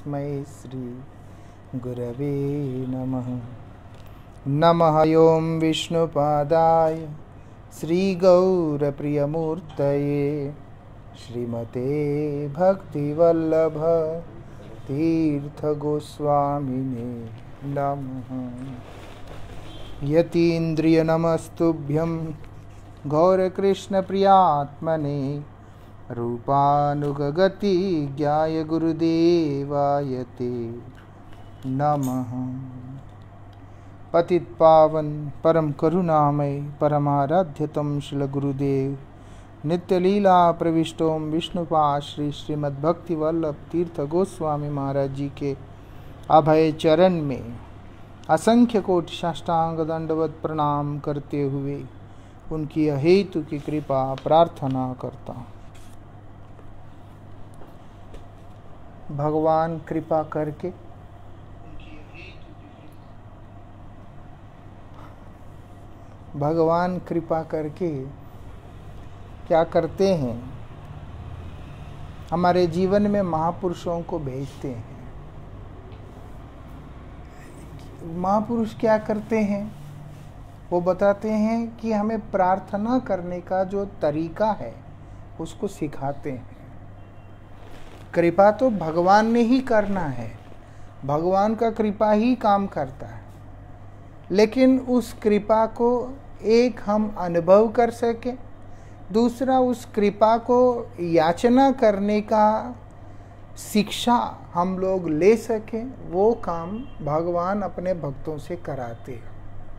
तस्मै श्री गुरवे नमः। नमः ओं विष्णुपादाय श्रीगौरप्रियमूर्तये श्रीमते भक्तिवल्लभ तीर्थगोस्वामिने नमः। यतीन्द्रियनमस्तुभ्यं गौरकृष्णप्रियात्मने रूपानुगगति ज्ञाय गुरुदेवाय ते नमः। पतित पावन परम करुणामय परमाराध्यतम श्रील गुरुदेव नित्यलीला प्रविष्टोम विष्णुपाद श्री श्रीमद्भक्ति वल्लभ तीर्थ गोस्वामी महाराज जी के अभय चरण में असंख्य कोटि साष्टांग दंडवत प्रणाम करते हुए उनकी अहेतु की कृपा प्रार्थना करता हूँ। भगवान कृपा करके क्या करते हैं, हमारे जीवन में महापुरुषों को भेजते हैं। महापुरुष क्या करते हैं, वो बताते हैं कि हमें प्रार्थना करने का जो तरीका है उसको सिखाते हैं। कृपा तो भगवान ने ही करना है, भगवान का कृपा ही काम करता है, लेकिन उस कृपा को एक हम अनुभव कर सके, दूसरा उस कृपा को याचना करने का शिक्षा हम लोग ले सकें, वो काम भगवान अपने भक्तों से कराते हैं।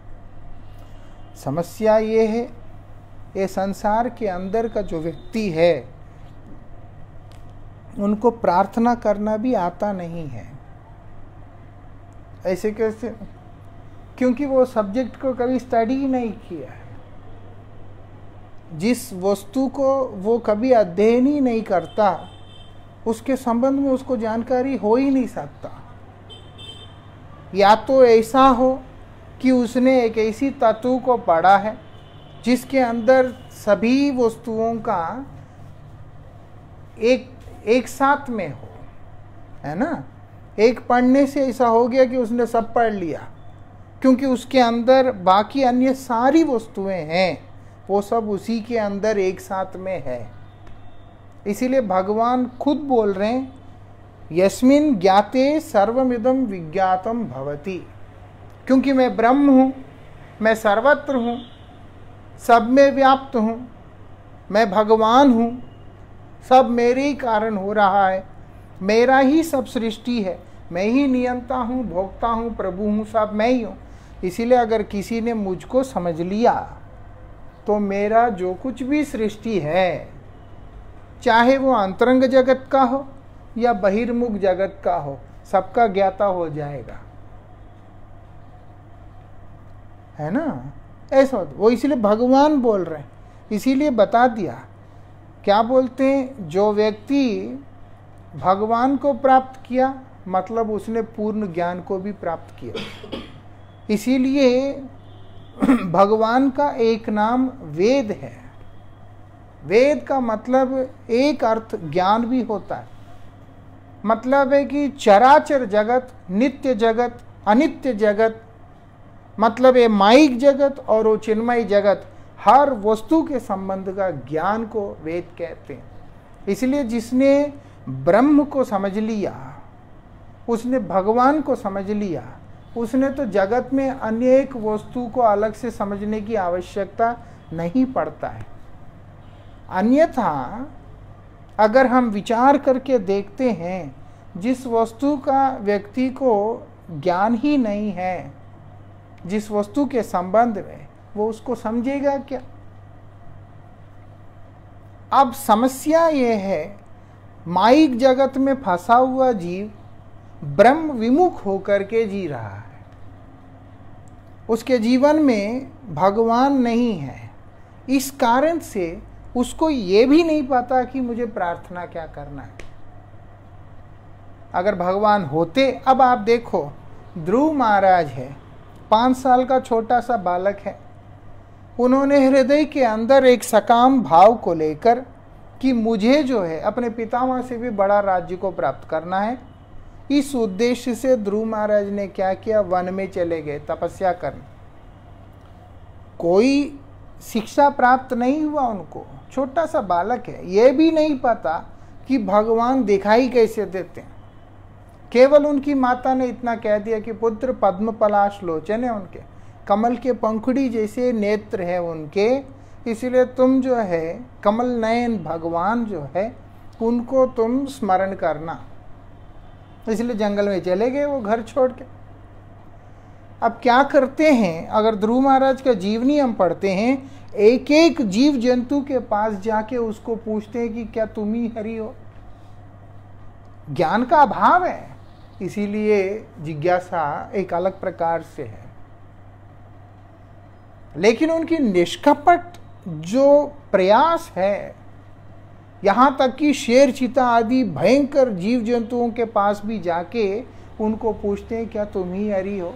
समस्या ये है, ये संसार के अंदर का जो व्यक्ति है उनको प्रार्थना करना भी आता नहीं है। ऐसे कैसे? क्योंकि वो सब्जेक्ट को कभी स्टडी ही नहीं किया है, जिस वस्तु को वो कभी अध्ययन ही नहीं करता उसके संबंध में उसको जानकारी हो ही नहीं सकता। या तो ऐसा हो कि उसने एक ऐसी तत्व को पढ़ा है जिसके अंदर सभी वस्तुओं का एक साथ में हो, है ना। एक पढ़ने से ऐसा हो गया कि उसने सब पढ़ लिया, क्योंकि उसके अंदर बाकी अन्य सारी वस्तुएं हैं, वो सब उसी के अंदर एक साथ में है। इसीलिए भगवान खुद बोल रहे हैं, यस्मिन् ज्ञाते सर्वमिदं विज्ञातम भवति। क्योंकि मैं ब्रह्म हूँ, मैं सर्वत्र हूँ, सब में व्याप्त हूँ, मैं भगवान हूँ, सब मेरे ही कारण हो रहा है, मेरा ही सब सृष्टि है, मैं ही नियंता हूँ, भोक्ता हूँ, प्रभु हूँ, सब मैं ही हूँ। इसीलिए अगर किसी ने मुझको समझ लिया तो मेरा जो कुछ भी सृष्टि है, चाहे वो अंतरंग जगत का हो या बहिर्मुख जगत का हो, सबका ज्ञाता हो जाएगा, है ना। ऐसा वो इसलिए भगवान बोल रहे हैं, इसीलिए बता दिया। क्या बोलते हैं, जो व्यक्ति भगवान को प्राप्त किया मतलब उसने पूर्ण ज्ञान को भी प्राप्त किया। इसीलिए भगवान का एक नाम वेद है। वेद का मतलब एक अर्थ ज्ञान भी होता है। मतलब है कि चराचर जगत, नित्य जगत, अनित्य जगत, मतलब ये माइक जगत और वो चिन्मय जगत, हर वस्तु के संबंध का ज्ञान को वेद कहते हैं। इसलिए जिसने ब्रह्म को समझ लिया, उसने भगवान को समझ लिया, उसने तो जगत में अनेक वस्तु को अलग से समझने की आवश्यकता नहीं पड़ता है। अन्यथा अगर हम विचार करके देखते हैं, जिस वस्तु का व्यक्ति को ज्ञान ही नहीं है, जिस वस्तु के संबंध में, वो उसको समझेगा क्या? अब समस्या ये है, माइक जगत में फंसा हुआ जीव ब्रह्म विमुख होकर के जी रहा है, उसके जीवन में भगवान नहीं है। इस कारण से उसको ये भी नहीं पता कि मुझे प्रार्थना क्या करना है। अगर भगवान होते, अब आप देखो ध्रुव महाराज है, 5 साल का छोटा सा बालक है, उन्होंने हृदय के अंदर एक सकाम भाव को लेकर कि मुझे जो है अपने पितामह से भी बड़ा राज्य को प्राप्त करना है इस उद्देश्य से ध्रुव महाराज ने क्या किया, वन में चले गए तपस्या करने। कोई शिक्षा प्राप्त नहीं हुआ उनको, छोटा सा बालक है, ये भी नहीं पता कि भगवान दिखाई कैसे देते हैं। केवल उनकी माता ने इतना कह दिया कि पुत्र पद्म पलाश लोचन है उनके, कमल के पंखुड़ी जैसे नेत्र है उनके, इसलिए तुम जो है कमल नयन भगवान जो है उनको तुम स्मरण करना। इसलिए जंगल में चले गए वो घर छोड़ के। अब क्या करते हैं, अगर ध्रुव महाराज का जीवनी हम पढ़ते हैं, एक एक जीव जंतु के पास जाके उसको पूछते हैं कि क्या तुम ही हरि हो। ज्ञान का अभाव है, इसीलिए जिज्ञासा एक अलग प्रकार से है। लेकिन उनकी निष्कपट जो प्रयास है, यहां तक कि शेर चीता आदि भयंकर जीव जंतुओं के पास भी जाके उनको पूछते हैं क्या तुम ही हरि हो।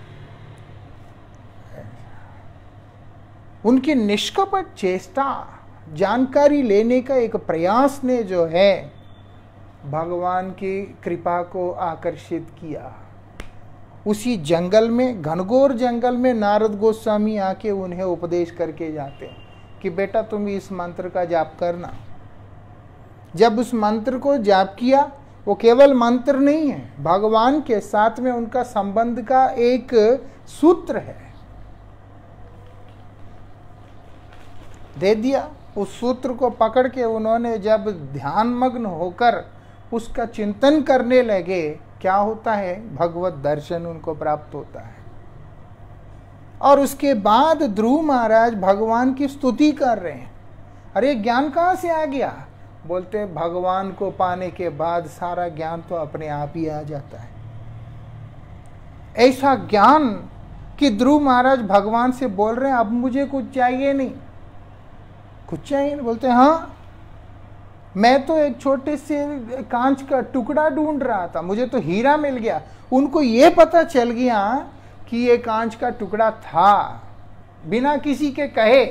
उनकी निष्कपट चेष्टा, जानकारी लेने का एक प्रयास ने जो है भगवान की कृपा को आकर्षित किया। उसी जंगल में, घनघोर जंगल में नारद गोस्वामी आके उन्हें उपदेश करके जाते हैं कि बेटा तुम इस मंत्र का जाप करना। जब उस मंत्र को जाप किया, वो केवल मंत्र नहीं है, भगवान के साथ में उनका संबंध का एक सूत्र है, दे दिया। उस सूत्र को पकड़ के उन्होंने जब ध्यानमग्न होकर उसका चिंतन करने लगे, क्या होता है, भगवत दर्शन उनको प्राप्त होता है। और उसके बाद ध्रुव महाराज भगवान की स्तुति कर रहे हैं। अरे ज्ञान कहाँ से आ गया, बोलते भगवान को पाने के बाद सारा ज्ञान तो अपने आप ही आ जाता है। ऐसा ज्ञान कि ध्रुव महाराज भगवान से बोल रहे हैं अब मुझे कुछ चाहिए नहीं, कुछ चाहिए नहीं। बोलते हाँ, मैं तो एक छोटे से कांच का टुकड़ा ढूंढ रहा था, मुझे तो हीरा मिल गया। उनको ये पता चल गया कि ये कांच का टुकड़ा था, बिना किसी के कहे।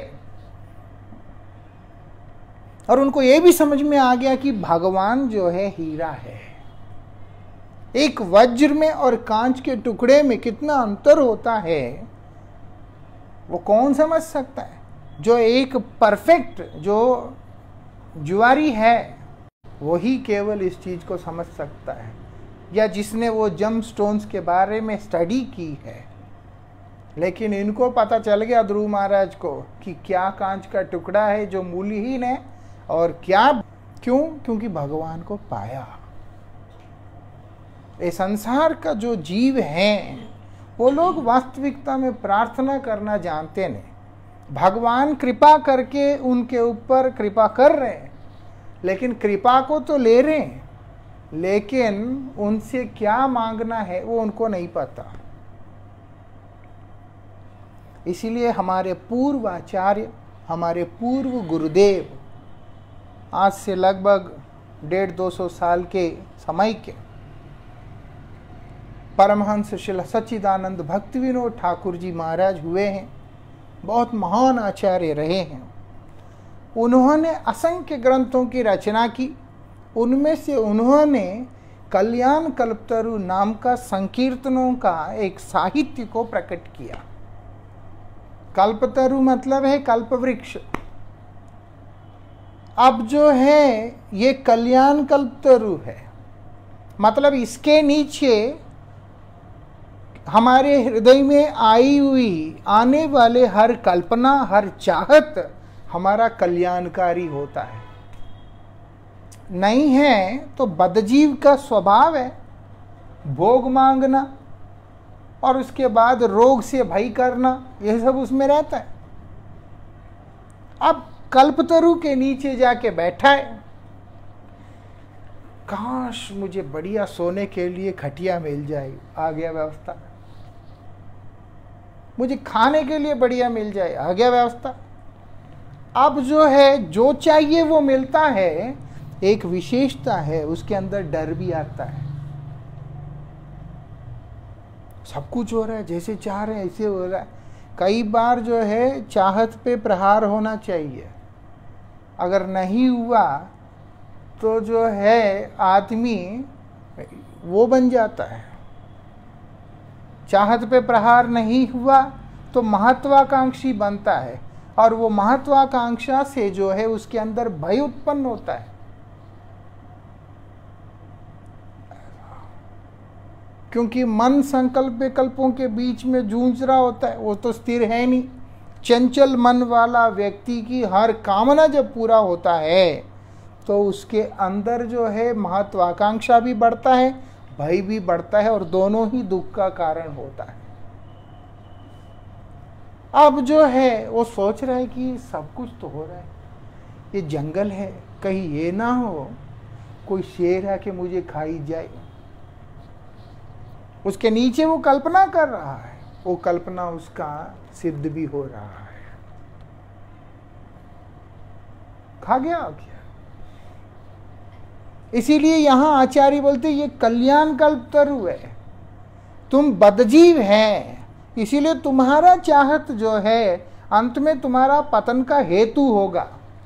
और उनको ये भी समझ में आ गया कि भगवान जो है हीरा है। एक वज्र में और कांच के टुकड़े में कितना अंतर होता है, वो कौन समझ सकता है। जो एक परफेक्ट जो जुआरी है वही केवल इस चीज को समझ सकता है, या जिसने वो जम स्टोन्स के बारे में स्टडी की है। लेकिन इनको पता चल गया ध्रुव महाराज को कि क्या कांच का टुकड़ा है जो मूल्यहीन है, और क्या, क्यों, क्योंकि भगवान को पाया। ये संसार का जो जीव हैं वो लोग वास्तविकता में प्रार्थना करना जानते नहीं। भगवान कृपा करके उनके ऊपर कृपा कर रहे हैं, लेकिन कृपा को तो ले रहे हैं, लेकिन उनसे क्या मांगना है वो उनको नहीं पता। इसीलिए हमारे पूर्व आचार्य, हमारे पूर्व गुरुदेव, आज से लगभग 150-200 साल के समय के परमहंस श्री सच्चिदानंद भक्ति विनोद ठाकुर जी महाराज हुए हैं। बहुत महान आचार्य रहे हैं। उन्होंने असंख्य ग्रंथों की रचना की। उनमें से उन्होंने कल्याण कल्पतरु नाम का संकीर्तनों का एक साहित्य को प्रकट किया। कल्पतरु मतलब है कल्पवृक्ष। अब जो है ये कल्याण कल्पतरु है, मतलब इसके नीचे हमारे हृदय में आई हुई आने वाले हर कल्पना, हर चाहत हमारा कल्याणकारी होता है। नहीं है तो बदजीव का स्वभाव है भोग मांगना और उसके बाद रोग से भय करना, यह सब उसमें रहता है। अब कल्पतरु के नीचे जाके बैठा है, काश मुझे बढ़िया सोने के लिए खटिया मिल जाए, आ गया व्यवस्था। मुझे खाने के लिए बढ़िया मिल जाए, आ गया व्यवस्था। अब जो है जो चाहिए वो मिलता है, एक विशेषता है उसके अंदर डर भी आता है। सब कुछ हो रहा है जैसे चाह रहे हैं ऐसे हो रहा है। कई बार जो है चाहत पे प्रहार होना चाहिए, अगर नहीं हुआ तो जो है आदमी वो बन जाता है। चाहत पे प्रहार नहीं हुआ तो महत्वाकांक्षी बनता है, और वो महत्वाकांक्षा से जो है उसके अंदर भय उत्पन्न होता है। क्योंकि मन संकल्प विकल्पों के बीच में जूझ रहा होता है, वो तो स्थिर है नहीं। चंचल मन वाला व्यक्ति की हर कामना जब पूरा होता है तो उसके अंदर जो है महत्वाकांक्षा भी बढ़ता है, भय भी बढ़ता है, और दोनों ही दुख का कारण होता है। अब जो है वो सोच रहा है कि सब कुछ तो हो रहा है, ये जंगल है, कहीं ये ना हो कोई शेर है कि मुझे खाई जाए। उसके नीचे वो कल्पना कर रहा है, वो कल्पना उसका सिद्ध भी हो रहा है। खा गया क्या? इसीलिए यहां आचार्य बोलते ये कल्याण कल्प तरु है, तुम बदजीव है, इसीलिए तुम्हारा चाहत जो है अंत में तुम्हारा पतन का हेतु होगा।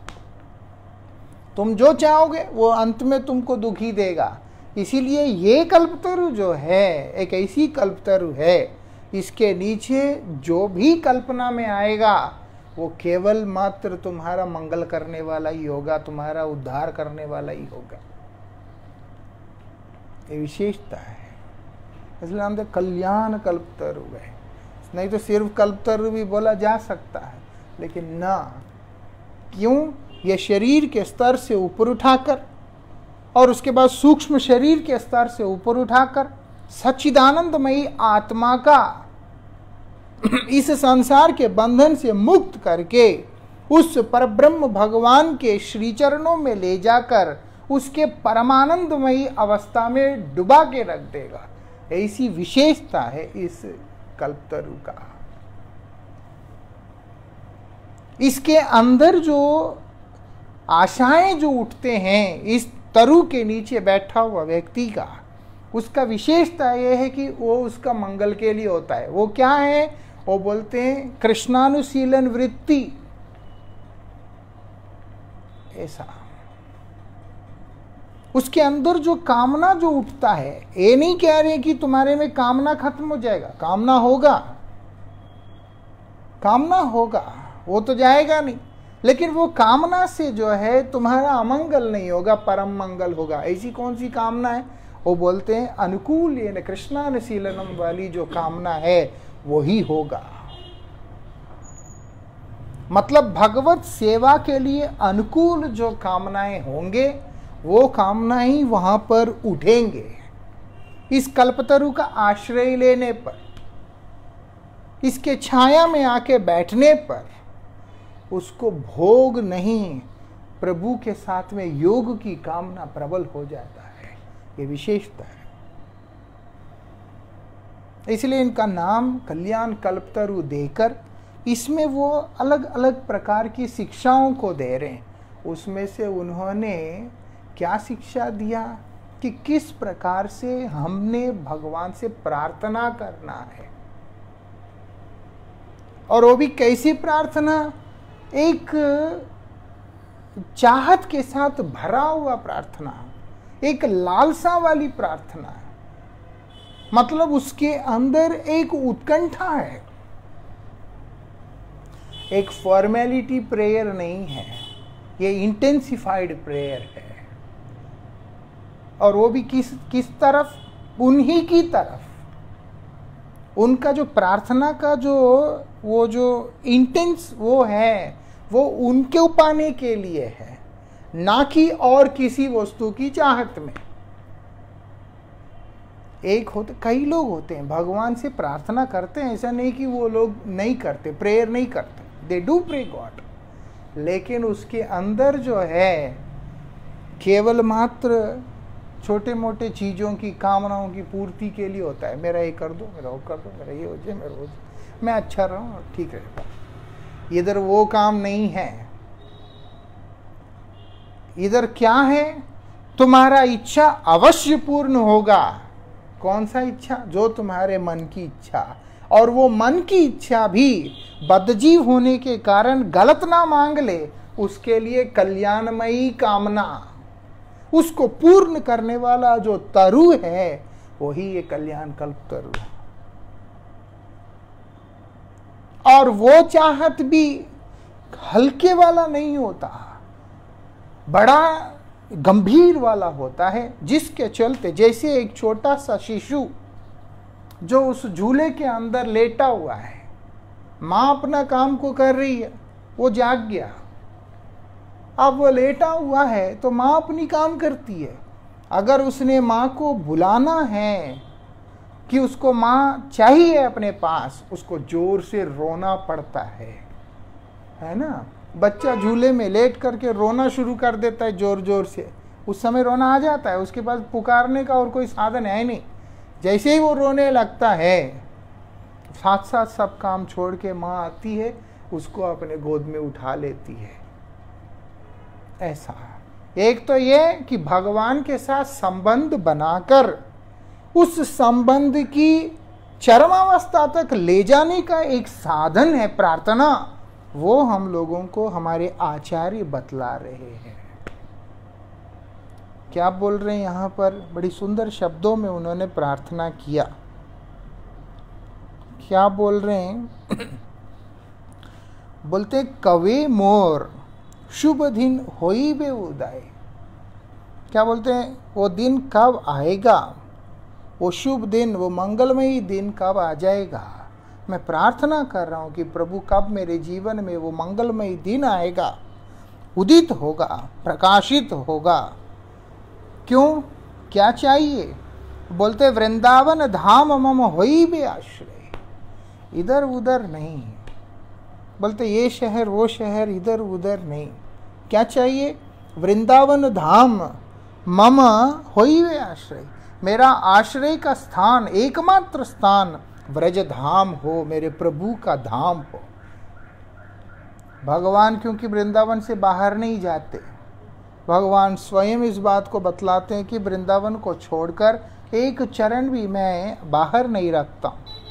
तुम जो चाहोगे वो अंत में तुमको दुखी देगा। इसीलिए ये कल्पतरु जो है एक ऐसी कल्पतरु है, इसके नीचे जो भी कल्पना में आएगा वो केवल मात्र तुम्हारा मंगल करने वाला ही होगा, तुम्हारा उद्धार करने वाला ही होगा। ये विशेषता है, इसलिए हम कल्याण कल्पतरु है। नहीं तो सिर्फ कल्पतरु भी बोला जा सकता है, लेकिन ना, क्यों? ये शरीर के स्तर से ऊपर उठाकर और उसके बाद सूक्ष्म शरीर के स्तर से ऊपर उठाकर सच्चिदानंदमयी आत्मा का इस संसार के बंधन से मुक्त करके उस परब्रह्म भगवान के श्री चरणों में ले जाकर उसके परमानंदमयी अवस्था में डुबा के रख देगा। ऐसी विशेषता है इस कल्पतरु का। इसके अंदर जो आशाएं जो उठते हैं इस तरु के नीचे बैठा हुआ व्यक्ति का, उसका विशेषता यह है कि वो उसका मंगल के लिए होता है। वो क्या है? वो बोलते हैं कृष्णानुशीलन वृत्ति। ऐसा उसके अंदर जो कामना जो उठता है, ये नहीं कह रहे कि तुम्हारे में कामना खत्म हो जाएगा, कामना होगा, कामना होगा, वो तो जाएगा नहीं, लेकिन वो कामना से जो है तुम्हारा अमंगल नहीं होगा, परम मंगल होगा। ऐसी कौन सी कामना है? वो बोलते हैं अनुकूल ये कृष्णानुशीलनम वाली जो कामना है वही होगा। मतलब भगवत सेवा के लिए अनुकूल जो कामनाएं होंगे वो कामनाएं वहां पर उठेंगे। इस कल्पतरु का आश्रय लेने पर, इसके छाया में आके बैठने पर उसको भोग नहीं, प्रभु के साथ में योग की कामना प्रबल हो जाता है। ये विशेषता है, इसलिए इनका नाम कल्याण कल्पतरु देकर इसमें वो अलग अलग प्रकार की शिक्षाओं को दे रहे हैं। उसमें से उन्होंने क्या शिक्षा दिया कि किस प्रकार से हमने भगवान से प्रार्थना करना है, और वो भी कैसी प्रार्थना? एक चाहत के साथ भरा हुआ प्रार्थना, एक लालसा वाली प्रार्थना। मतलब उसके अंदर एक उत्कंठा है, एक फॉर्मेलिटी प्रेयर नहीं है, ये इंटेंसिफाइड प्रेयर है। और वो भी किस तरफ? उन्हीं की तरफ। उनका जो प्रार्थना का वो जो इंटेंस वो है, वो उनके पाने के लिए है, ना कि और किसी वस्तु की चाहत में। एक होते, कई लोग होते हैं भगवान से प्रार्थना करते हैं, ऐसा नहीं कि वो लोग नहीं करते, प्रेयर नहीं करते, दे डू प्रे गॉड, लेकिन उसके अंदर जो है केवल मात्र छोटे मोटे चीज़ों की कामनाओं की पूर्ति के लिए होता है। मेरा ये कर दो, मेरा वो कर दो, मेरा ये हो जाए, मेरा वो, मैं अच्छा रहूं, ठीक रहेगा। इधर वो काम नहीं है। इधर क्या है? तुम्हारा इच्छा अवश्य पूर्ण होगा। कौन सा इच्छा? जो तुम्हारे मन की इच्छा, और वो मन की इच्छा भी बदजीव होने के कारण गलत ना मांग ले, उसके लिए कल्याणमयी कामना, उसको पूर्ण करने वाला जो तरु है वही ये कल्याण कल्पतरु है। और वो चाहत भी हल्के वाला नहीं होता, बड़ा गंभीर वाला होता है, जिसके चलते जैसे एक छोटा सा शिशु जो उस झूले के अंदर लेटा हुआ है, माँ अपना काम को कर रही है, वो जाग गया, अब वो लेटा हुआ है तो माँ अपनी काम करती है। अगर उसने माँ को बुलाना है कि उसको माँ चाहिए अपने पास, उसको जोर से रोना पड़ता है ना। बच्चा झूले में लेट करके रोना शुरू कर देता है जोर जोर से, उस समय रोना आ जाता है, उसके पास पुकारने का और कोई साधन है नहीं। जैसे ही वो रोने लगता है, साथ साथ सब काम छोड़ के माँ आती है, उसको अपने गोद में उठा लेती है। ऐसा एक तो ये कि भगवान के साथ संबंध बनाकर उस संबंध की चरमावस्था तक ले जाने का एक साधन है प्रार्थना, वो हम लोगों को हमारे आचार्य बतला रहे हैं। क्या बोल रहे हैं यहाँ पर? बड़ी सुंदर शब्दों में उन्होंने प्रार्थना किया। क्या बोल रहे हैं? बोलते कवे मोर शुभ दिन होई बे उदय। क्या बोलते हैं? वो दिन कब आएगा, वो शुभ दिन, वो मंगलमयी दिन कब आ जाएगा। मैं प्रार्थना कर रहा हूं कि प्रभु कब मेरे जीवन में वो मंगलमयी दिन आएगा, उदित होगा, प्रकाशित होगा। क्यों? क्या चाहिए? बोलते वृंदावन धाम मम होई बे आश्रय, इधर उधर नहीं। बोलते ये शहर वो शहर, इधर उधर नहीं। क्या चाहिए? वृंदावन धाम मम होई बे आश्रय, मेरा आश्रय का स्थान, एकमात्र स्थान व्रज धाम हो, मेरे प्रभु का धाम हो। भगवान क्योंकि वृंदावन से बाहर नहीं जाते, भगवान स्वयं इस बात को बतलाते हैं कि वृंदावन को छोड़कर एक चरण भी मैं बाहर नहीं रखता।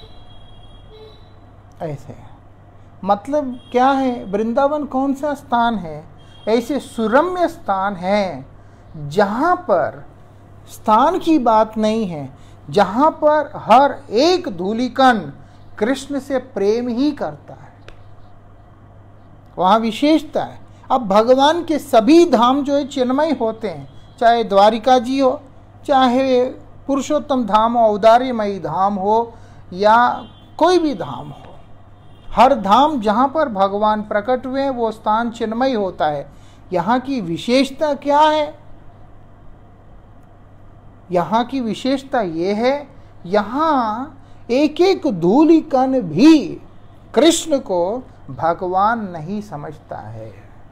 ऐसे मतलब क्या है? वृंदावन कौन सा स्थान है? ऐसे सुरम्य स्थान है जहां पर स्थान की बात नहीं है, जहां पर हर एक धूलिकण कृष्ण से प्रेम ही करता है, वहां विशेषता है। अब भगवान के सभी धाम जो है चिन्मय होते हैं, चाहे द्वारिका जी हो, चाहे पुरुषोत्तम धाम हो, औदार्यमयी धाम हो, या कोई भी धाम हो, हर धाम जहां पर भगवान प्रकट हुए वो स्थान चिन्मय होता है। यहाँ की विशेषता क्या है? यहाँ की विशेषता ये है, यहाँ एक एक धूलिकण भी कृष्ण को भगवान नहीं समझता है।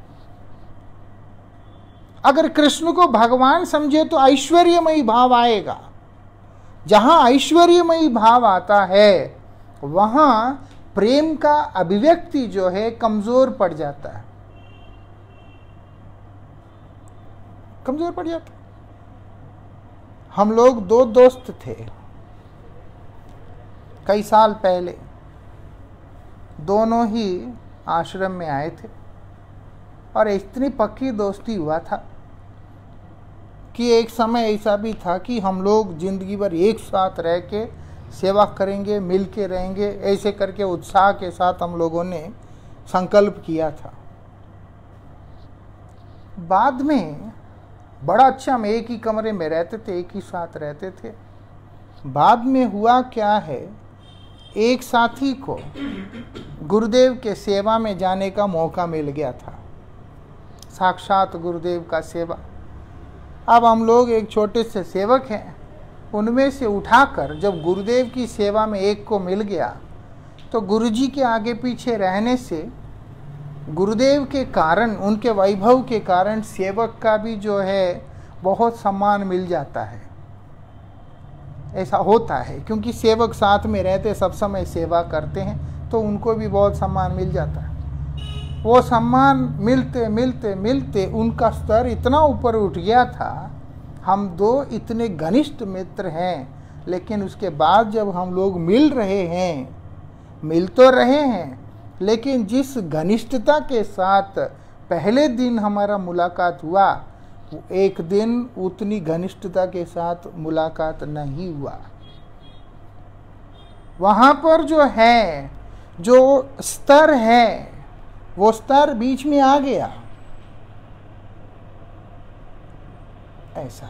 अगर कृष्ण को भगवान समझे तो ऐश्वर्यमयी भाव आएगा। जहां ऐश्वर्यमयी भाव आता है वहां प्रेम का अभिव्यक्ति जो है कमजोर पड़ जाता है, कमजोर पड़ जाता है। हम लोग दो दोस्त थे कई साल पहले, दोनों ही आश्रम में आए थे और इतनी पक्की दोस्ती हुआ था कि एक समय ऐसा भी था कि हम लोग जिंदगी भर एक साथ रह के सेवा करेंगे, मिल के रहेंगे, ऐसे करके उत्साह के साथ हम लोगों ने संकल्प किया था। बाद में बड़ा अच्छा, हम एक ही कमरे में रहते थे, एक ही साथ रहते थे। बाद में हुआ क्या है, एक साथी को गुरुदेव के सेवा में जाने का मौका मिल गया था, साक्षात गुरुदेव का सेवा। अब हम लोग एक छोटे से सेवक हैं, उनमें से उठाकर जब गुरुदेव की सेवा में एक को मिल गया तो गुरुजी के आगे पीछे रहने से गुरुदेव के कारण, उनके वैभव के कारण सेवक का भी जो है बहुत सम्मान मिल जाता है। ऐसा होता है क्योंकि सेवक साथ में रहते, सब समय सेवा करते हैं, तो उनको भी बहुत सम्मान मिल जाता है। वो सम्मान मिलते मिलते मिलते उनका स्तर इतना ऊपर उठ गया था। हम दो इतने घनिष्ठ मित्र हैं, लेकिन उसके बाद जब हम लोग मिल रहे हैं, मिल तो रहे हैं, लेकिन जिस घनिष्ठता के साथ पहले दिन हमारा मुलाकात हुआ, एक दिन उतनी घनिष्ठता के साथ मुलाकात नहीं हुआ। वहां पर जो है, जो स्तर है, वो स्तर बीच में आ गया। ऐसा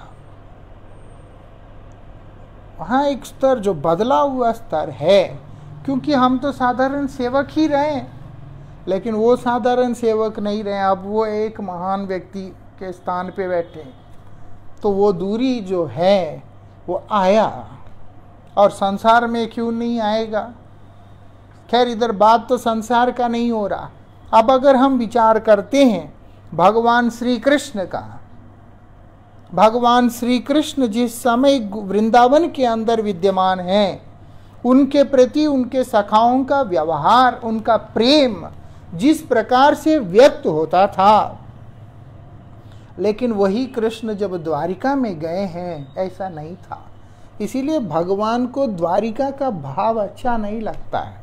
वहां एक स्तर जो बदला हुआ स्तर है, क्योंकि हम तो साधारण सेवक ही रहे, लेकिन वो साधारण सेवक नहीं रहे, अब वो एक महान व्यक्ति के स्थान पे बैठे। तो वो दूरी जो है वो आया, और संसार में क्यों नहीं आएगा। खैर, इधर बात तो संसार का नहीं हो रहा। अब अगर हम विचार करते हैं भगवान श्री कृष्ण का, भगवान श्री कृष्ण जिस समय वृंदावन के अंदर विद्यमान हैं, उनके प्रति उनके सखाओं का व्यवहार, उनका प्रेम जिस प्रकार से व्यक्त होता था, लेकिन वही कृष्ण जब द्वारिका में गए हैं ऐसा नहीं था। इसीलिए भगवान को द्वारिका का भाव अच्छा नहीं लगता है।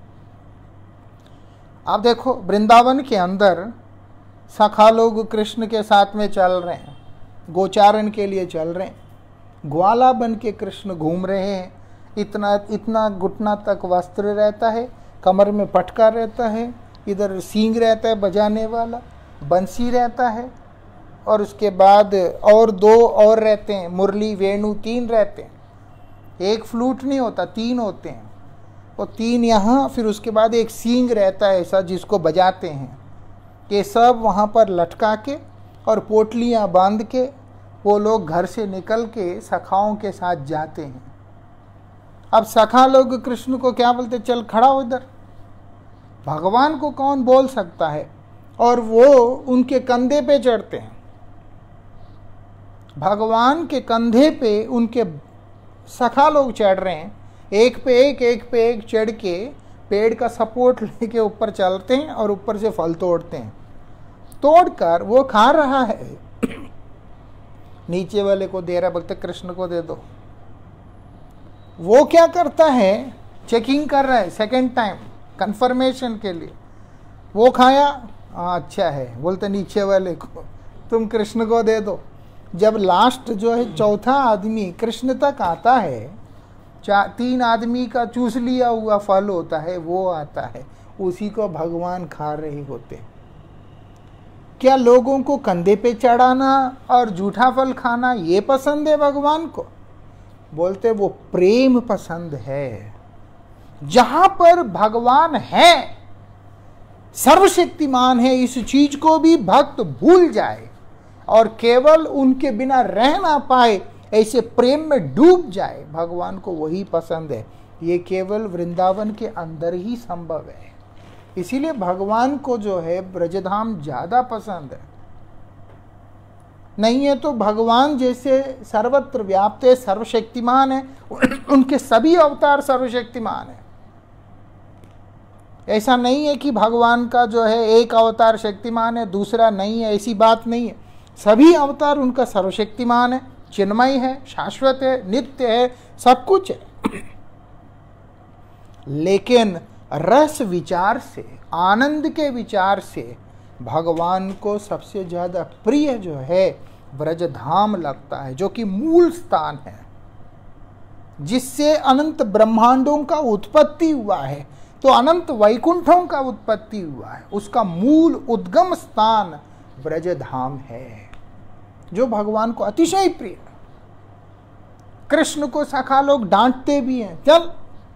आप देखो, वृंदावन के अंदर सखा लोग कृष्ण के साथ में चल रहे हैं, गोचारण के लिए चल रहे हैं, ग्वाला बन के कृष्ण घूम रहे हैं। इतना इतना घुटना तक वस्त्र रहता है, कमर में पटका रहता है, इधर सींग रहता है बजाने वाला, बंसी रहता है, और उसके बाद और दो और रहते हैं, मुरली वेणु 3 रहते हैं। एक फ्लूट नहीं होता, 3 होते हैं, और 3 यहाँ, फिर उसके बाद एक सींग रहता है ऐसा जिसको बजाते हैं। ये सब वहाँ पर लटका के और पोटलियाँ बांध के वो लोग घर से निकल के सखाओं के साथ जाते हैं। अब सखा लोग कृष्ण को क्या बोलते, चल खड़ा हो इधर। भगवान को कौन बोल सकता है, और वो उनके कंधे पे चढ़ते हैं। भगवान के कंधे पे उनके सखा लोग चढ़ रहे हैं, एक पे एक चढ़ के पेड़ का सपोर्ट लेके ऊपर चलते हैं और ऊपर से फल तोड़ते हैं। तोड़कर वो खा रहा है, नीचे वाले को दे रहा, बोलते कृष्ण को दे दो। वो क्या करता है, चेकिंग कर रहा है सेकंड टाइम कंफर्मेशन के लिए। वो खाया, अच्छा है, बोलते नीचे वाले को तुम कृष्ण को दे दो। जब लास्ट जो है चौथा आदमी कृष्ण तक आता है, 3 आदमी का चूस लिया हुआ फल होता है, वो आता है, उसी को भगवान खा रहे होते। क्या लोगों को कंधे पे चढ़ाना और जूठा फल खाना ये पसंद है भगवान को? बोलते वो प्रेम पसंद है। जहां पर भगवान है, सर्वशक्तिमान है, इस चीज को भी भक्त भूल जाए और केवल उनके बिना रह ना पाए, ऐसे प्रेम में डूब जाए, भगवान को वही पसंद है। ये केवल वृंदावन के अंदर ही संभव है। इसीलिए भगवान को जो है ब्रजधाम ज्यादा पसंद है। नहीं है तो भगवान जैसे सर्वत्र व्याप्त है, सर्वशक्तिमान है, उनके सभी अवतार सर्वशक्तिमान है। ऐसा नहीं है कि भगवान का जो है एक अवतार शक्तिमान है दूसरा नहीं है, ऐसी बात नहीं है। सभी अवतार उनका सर्वशक्तिमान है, चिन्मय है, शाश्वत है, नित्य है, सब कुछ है। लेकिन रस विचार से, आनंद के विचार से भगवान को सबसे ज्यादा प्रिय जो है ब्रजधाम लगता है, जो कि मूल स्थान है, जिससे अनंत ब्रह्मांडों का उत्पत्ति हुआ है, तो अनंत वैकुंठों का उत्पत्ति हुआ है। उसका मूल उद्गम स्थान ब्रजधाम है, जो भगवान को अतिशय प्रिय। कृष्ण को सखा लोग डांटते भी हैं, चल,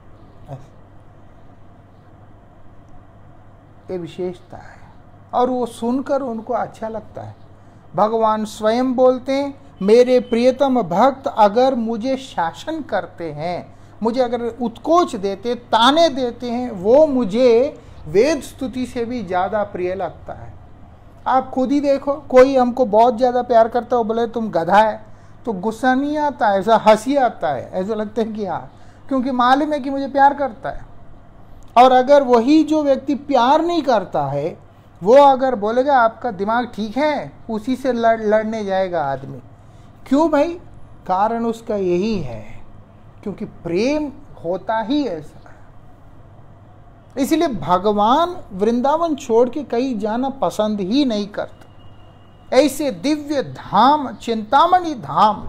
ये विशेषता है, और वो सुनकर उनको अच्छा लगता है। भगवान स्वयं बोलते हैं, मेरे प्रियतम भक्त अगर मुझे शासन करते हैं, मुझे अगर उत्कोच देते, ताने देते हैं, वो मुझे वेद स्तुति से भी ज़्यादा प्रिय लगता है। आप खुद ही देखो, कोई हमको बहुत ज़्यादा प्यार करता है, बोले तुम गधा है, तो गुस्सा नहीं आता है, ऐसा हंसी आता है, ऐसा लगता है कि हाँ, क्योंकि मालूम है कि मुझे प्यार करता है। और अगर वही जो व्यक्ति प्यार नहीं करता है, वो अगर बोलेगा आपका दिमाग ठीक है, उसी से लड़ने जाएगा आदमी। क्यों भाई? कारण उसका यही है, क्योंकि प्रेम होता ही ऐसा है। इसलिए भगवान वृंदावन छोड़ के कहीं जाना पसंद ही नहीं करते, ऐसे दिव्य धाम चिंतामणि धाम,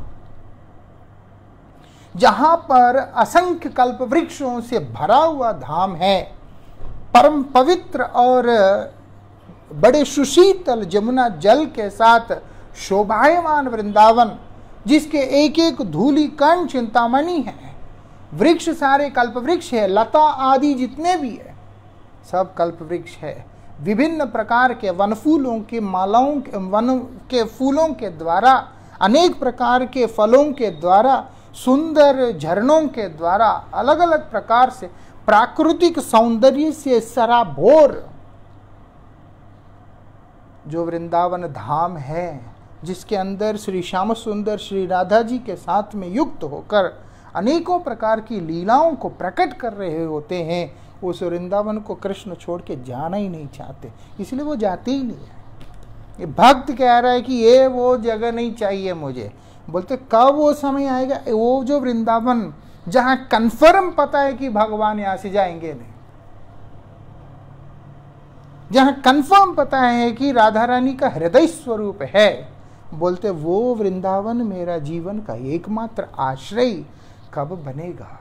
जहां पर असंख्य कल्प वृक्षों से भरा हुआ धाम है, परम पवित्र और बड़े सुशीतल जमुना जल के साथ शोभायमान वृंदावन, जिसके एक एक धूलि कण चिंतामणि है। वृक्ष सारे कल्प वृक्ष है, लता आदि जितने भी है सब कल्प वृक्ष है। विभिन्न प्रकार के वन फूलों के मालाओं के वन के फूलों के द्वारा, अनेक प्रकार के फलों के द्वारा, सुंदर झरनों के द्वारा, अलग अलग प्रकार से प्राकृतिक सौंदर्य से सराबोर जो वृंदावन धाम है, जिसके अंदर श्री श्याम सुंदर श्री राधा जी के साथ में युक्त होकर अनेकों प्रकार की लीलाओं को प्रकट कर रहे होते हैं, उस वृंदावन को कृष्ण छोड़ के जाना ही नहीं चाहते, इसलिए वो जाते ही नहीं है। ये भक्त कह रहा है कि ये वो जगह नहीं चाहिए मुझे। बोलते कब वो समय आएगा, वो जो वृंदावन जहां कंफर्म पता है कि भगवान यहां से जाएंगे नहीं, जहां कंफर्म पता है कि राधा रानी का हृदय स्वरूप है, बोलते वो वृंदावन मेरा जीवन का एकमात्र आश्रय कब बनेगा।